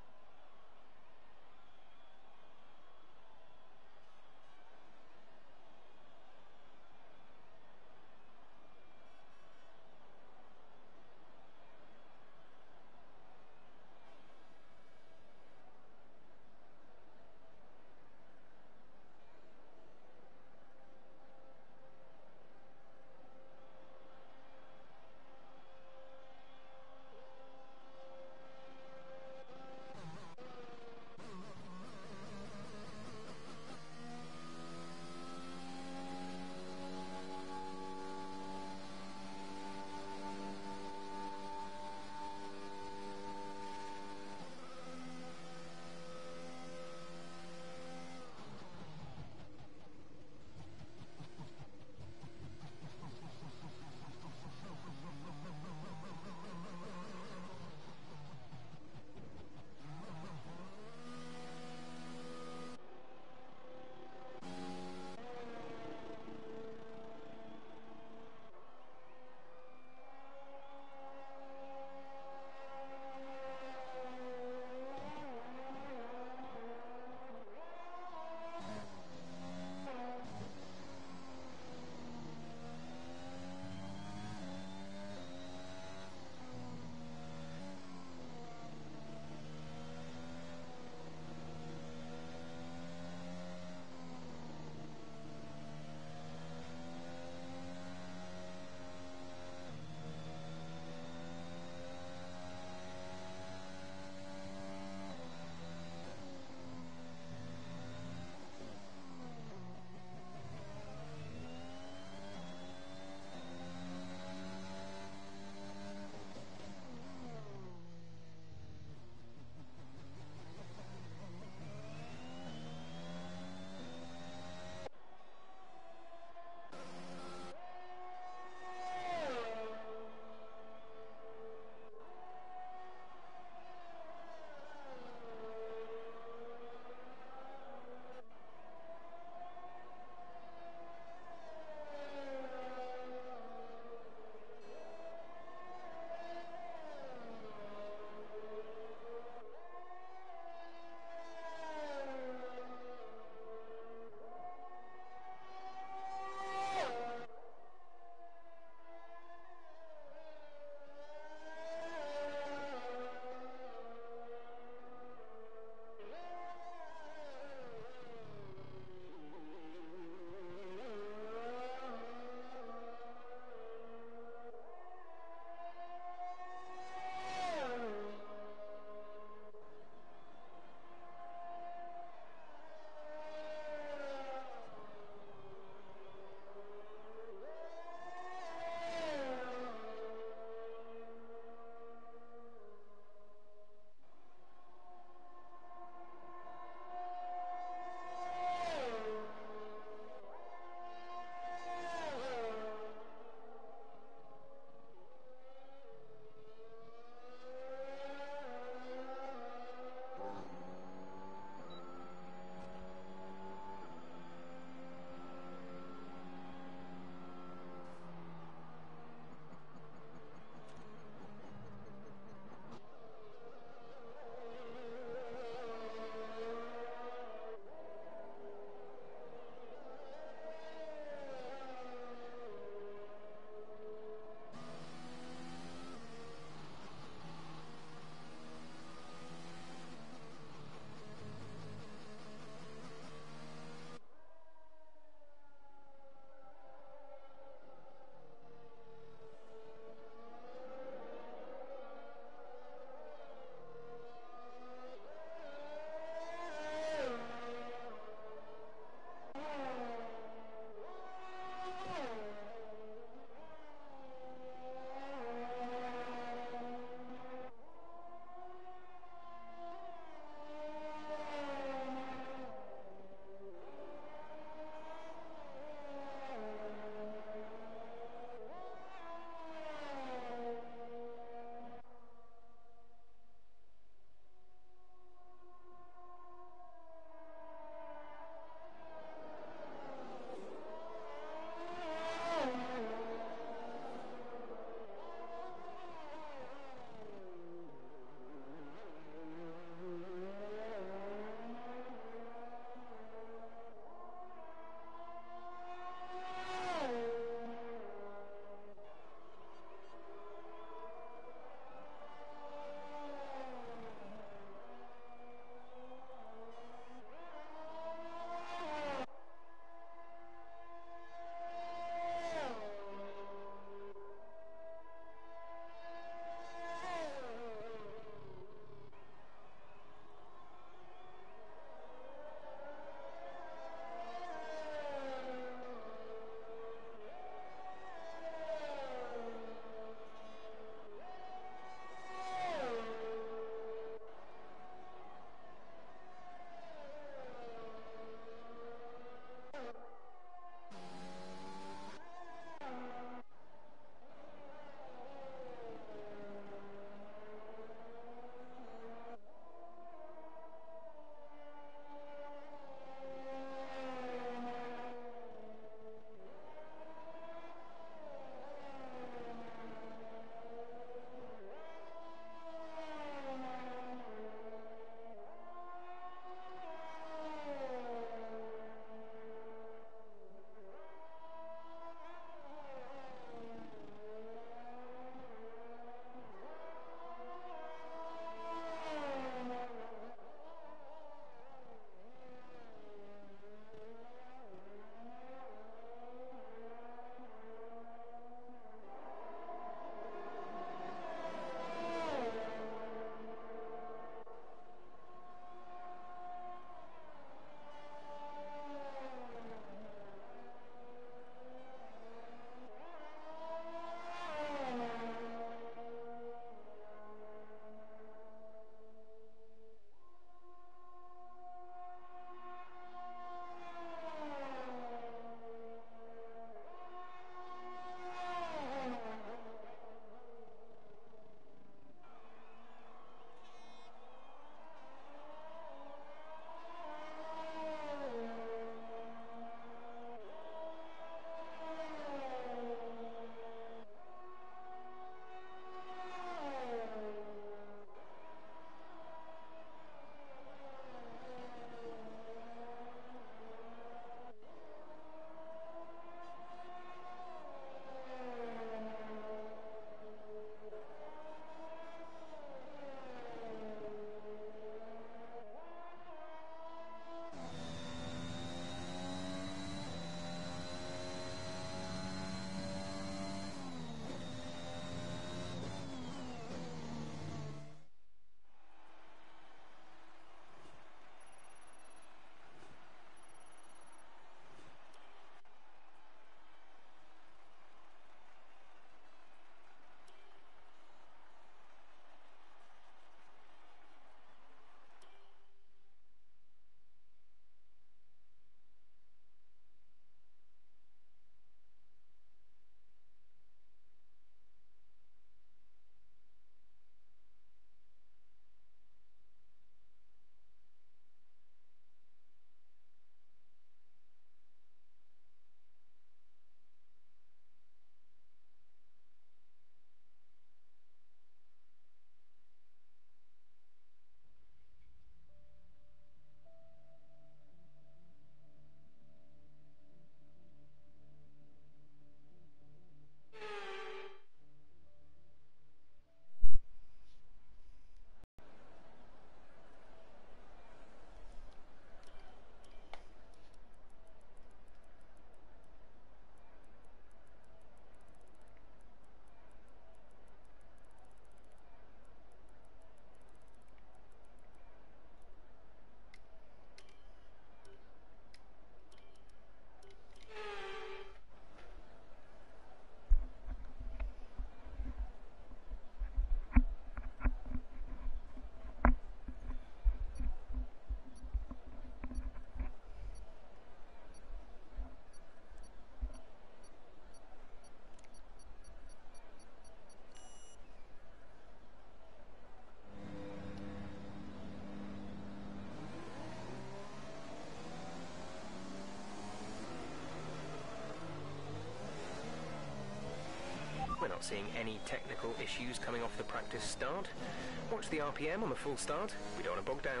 Speaker 3: Not seeing any technical issues coming off the practice start. Watch the R P M on the full start. We don't want to bog down.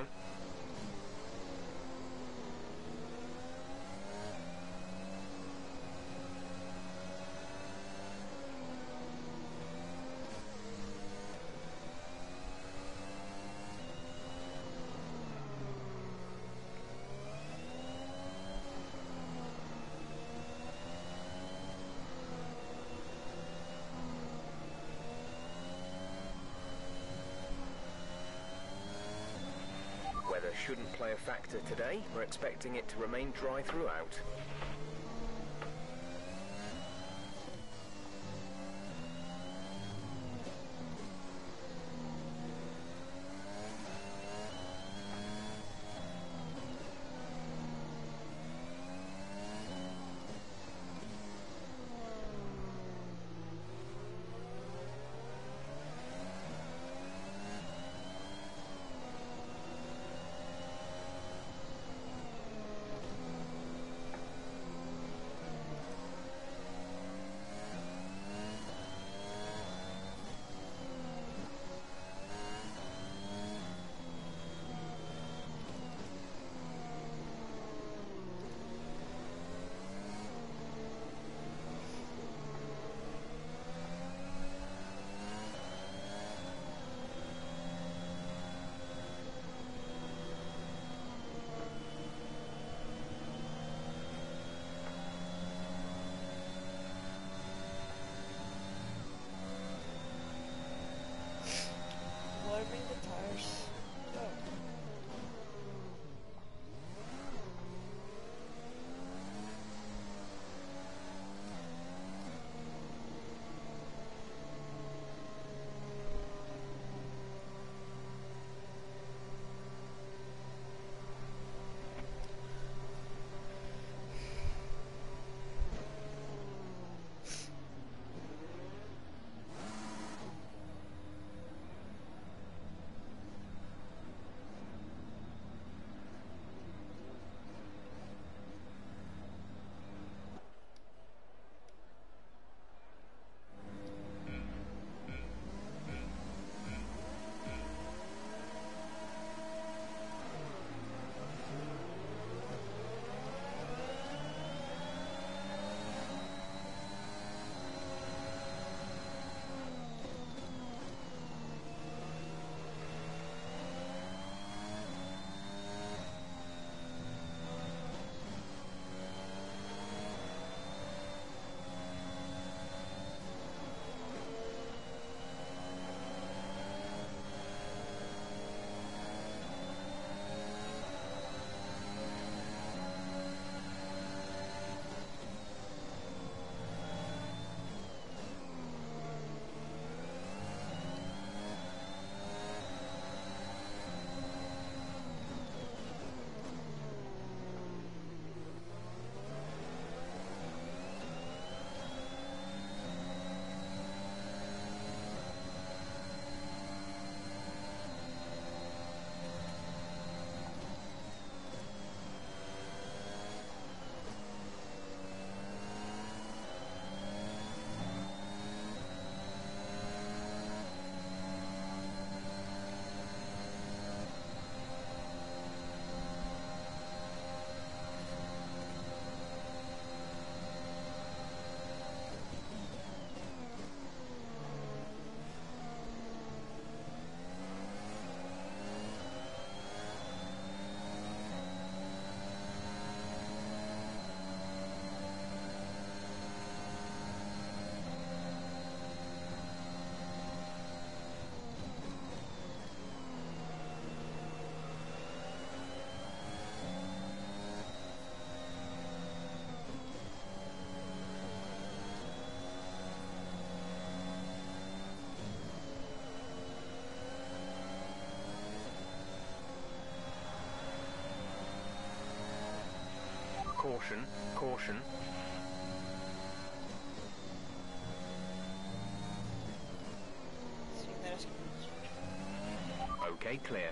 Speaker 3: Weather shouldn't play a factor today. We're expecting it to remain dry throughout.
Speaker 1: Warming the tires. Oh.
Speaker 3: Caution, caution.
Speaker 1: Seeing that as
Speaker 3: Okay, clear.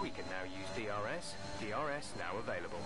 Speaker 3: We can now use D R S. D R S now available.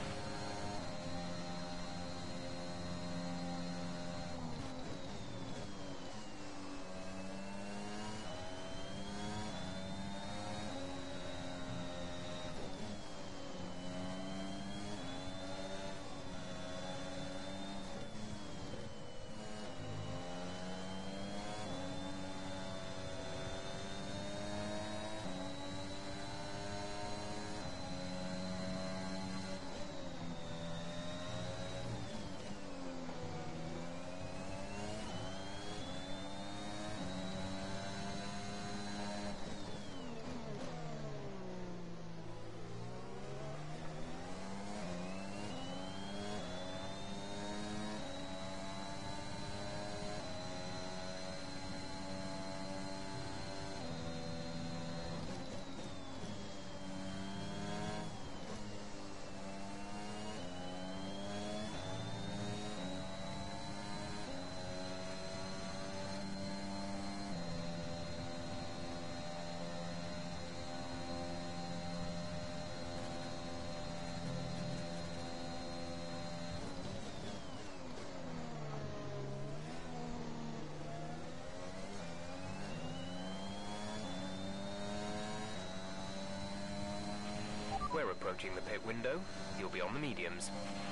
Speaker 3: We're approaching the pit window. You'll be on the mediums.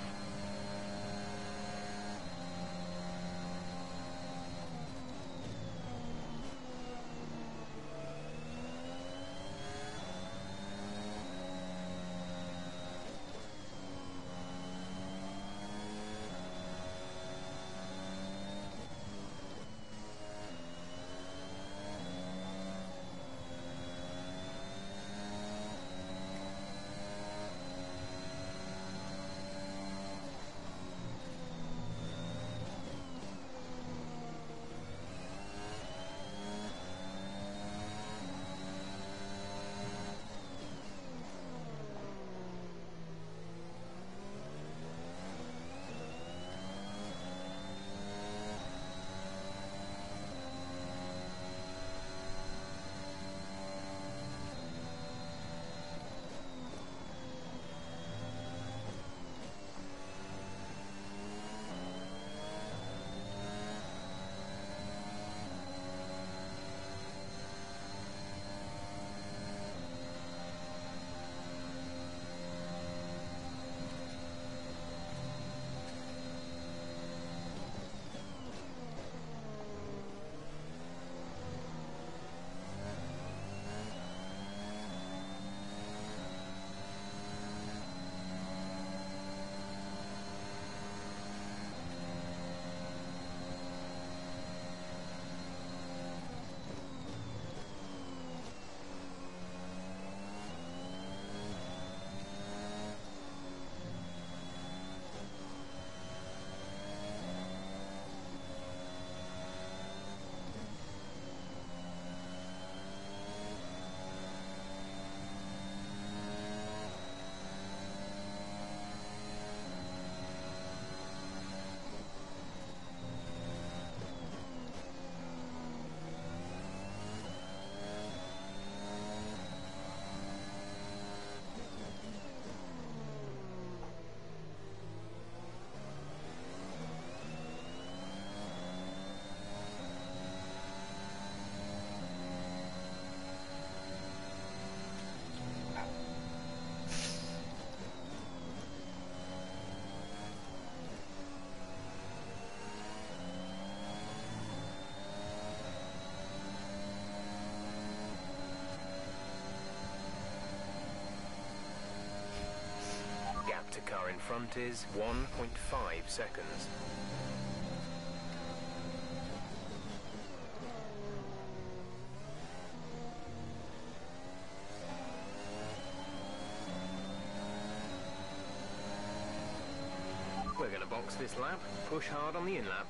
Speaker 3: To car in front is one point five seconds. We're going to box this lap, push hard on the in-lap.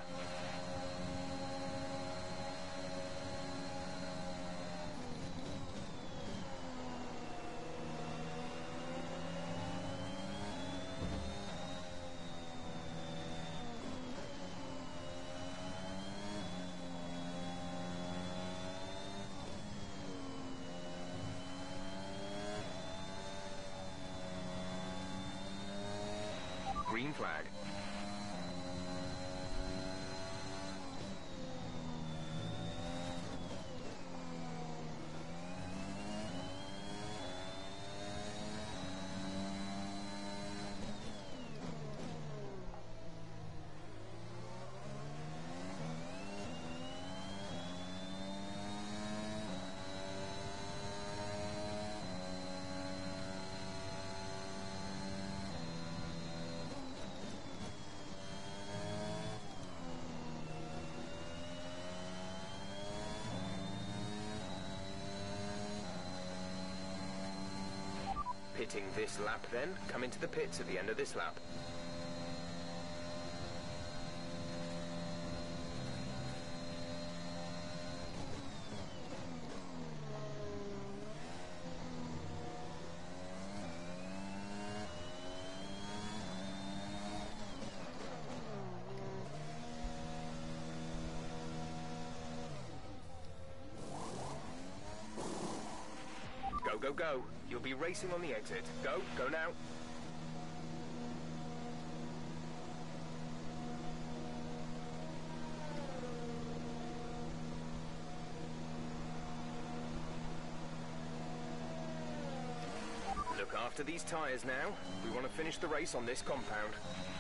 Speaker 3: pitting this lap then. Come into the pits at the end of this lap. Go, go, go. You'll be racing on the exit. Go, go now. Look after these tyres now. We want to finish the race on this compound.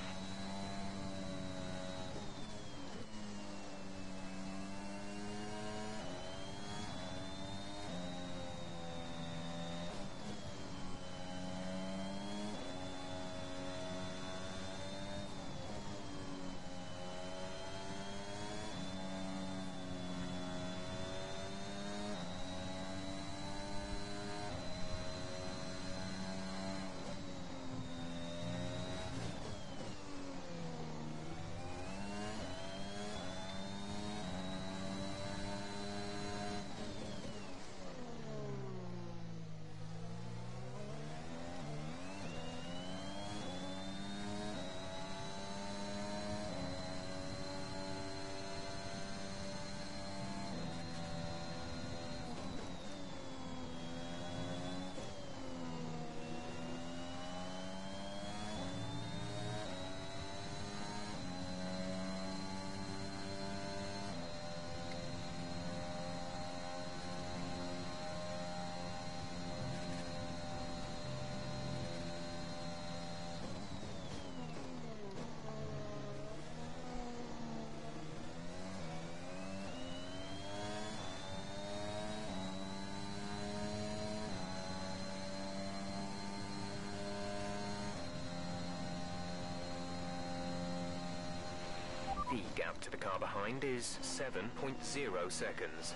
Speaker 3: The gap to the car behind is seven point zero seconds.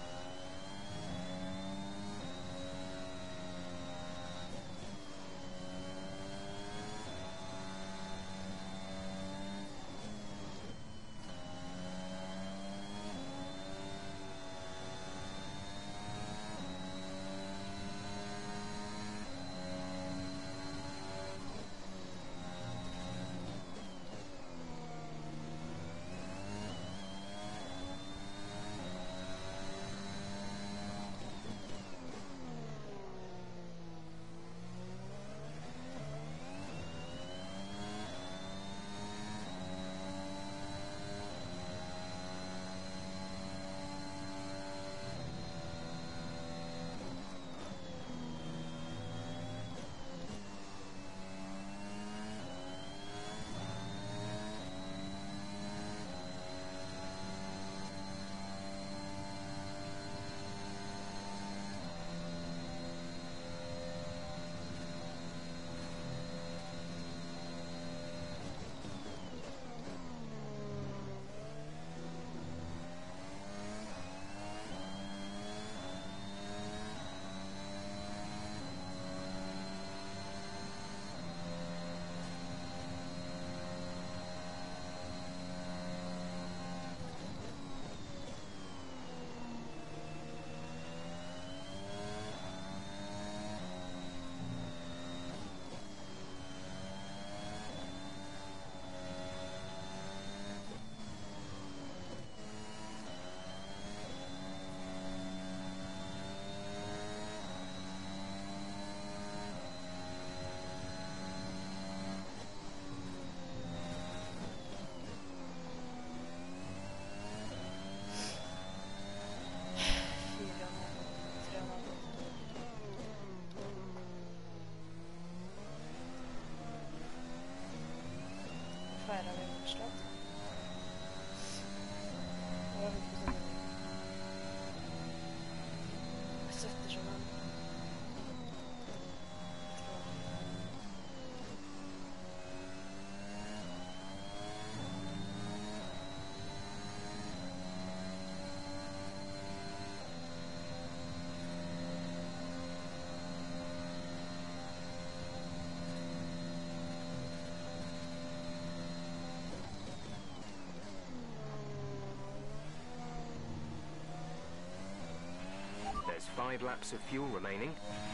Speaker 3: There's five laps of fuel remaining.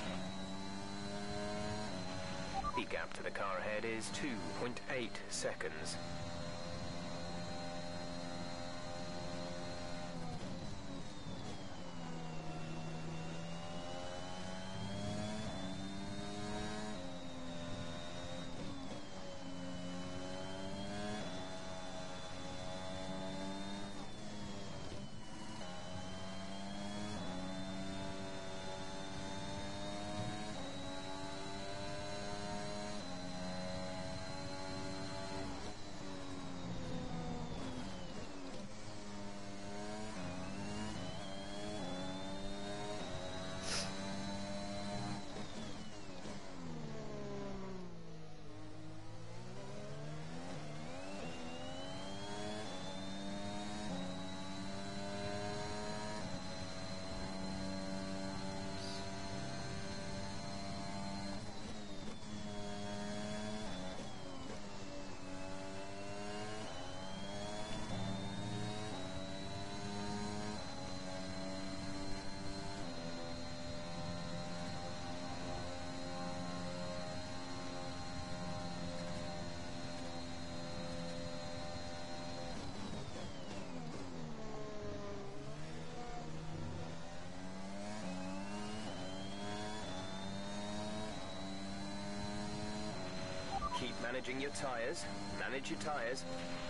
Speaker 3: The gap to the car ahead is two point eight seconds. Keep managing your tyres. Manage your tyres.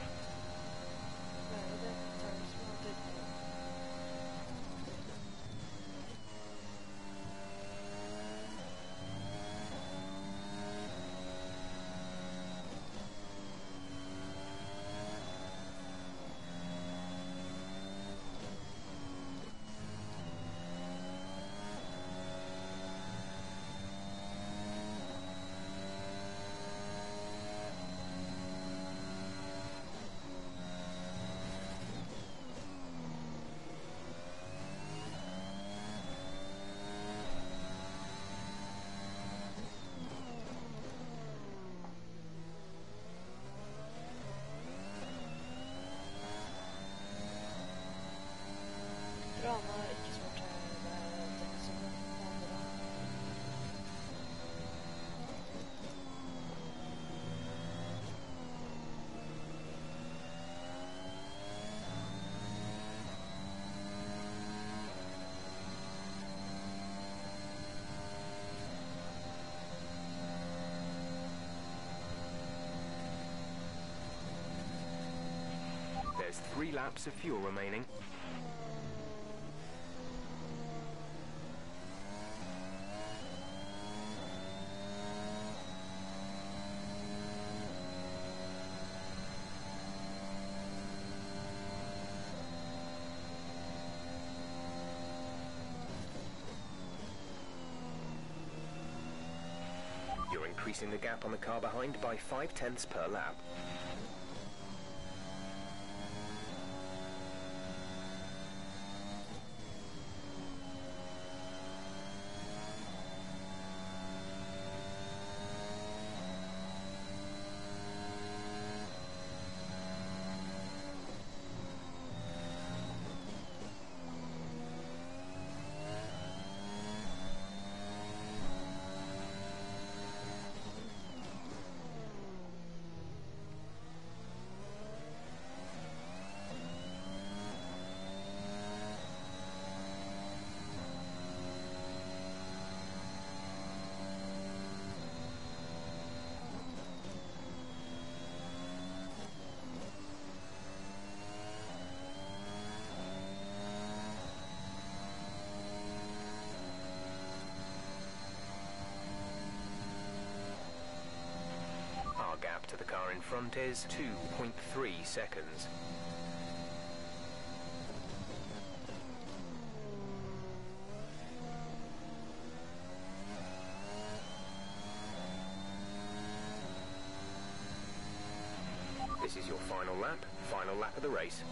Speaker 1: Bra, han har ikke svart det som handler om.
Speaker 3: There's three laps of fuel remaining. You're increasing the gap on the car behind by five tenths per lap. Our gap to the car in front is two point three seconds. This is your final lap, final lap of the race.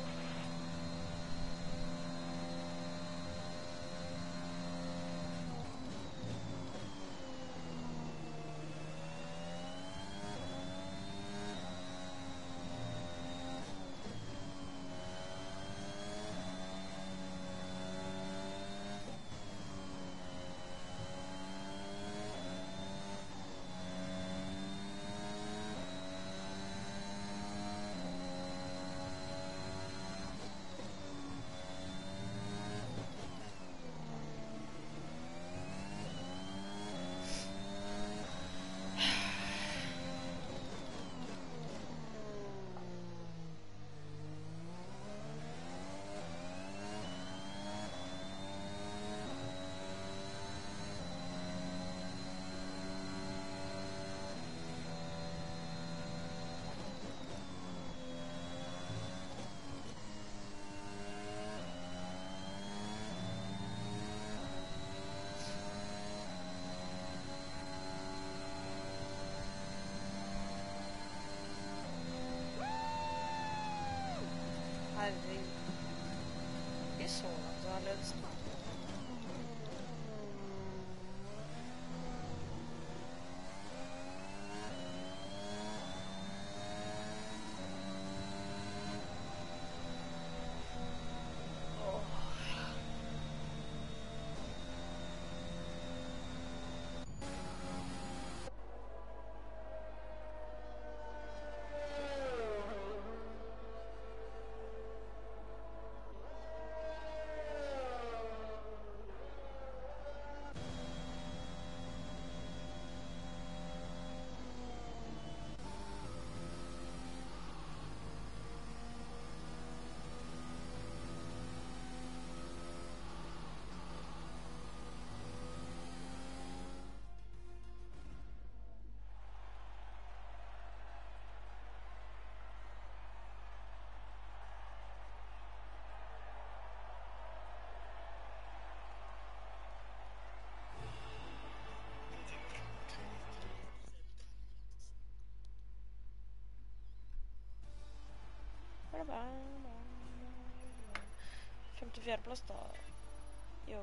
Speaker 1: femtifjerde plass da. Yo.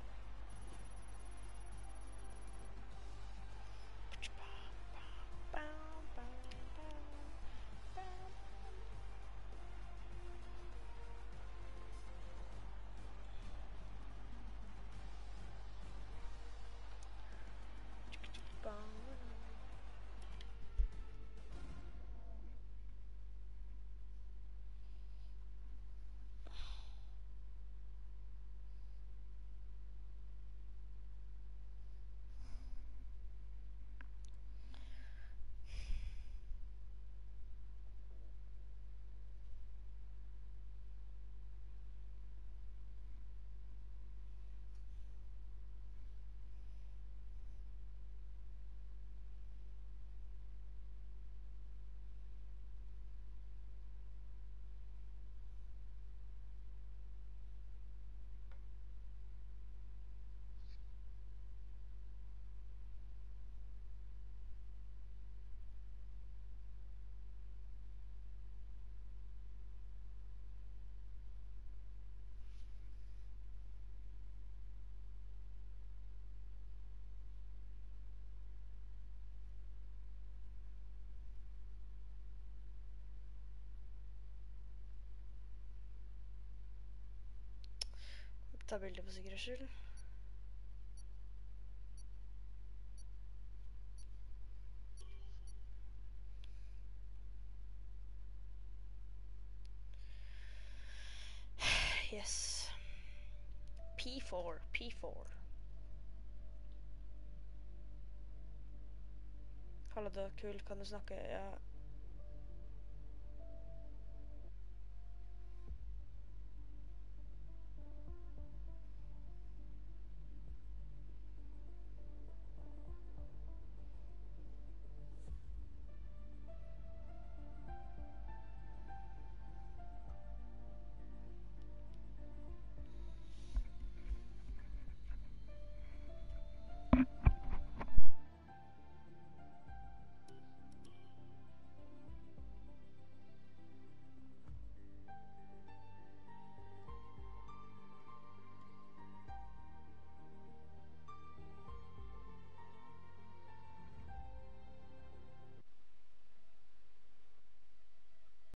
Speaker 1: Ta bilde på sikkerhets skyld. Yes. P four, P four. Hallo, det er kul. Kan du snakke? Ja.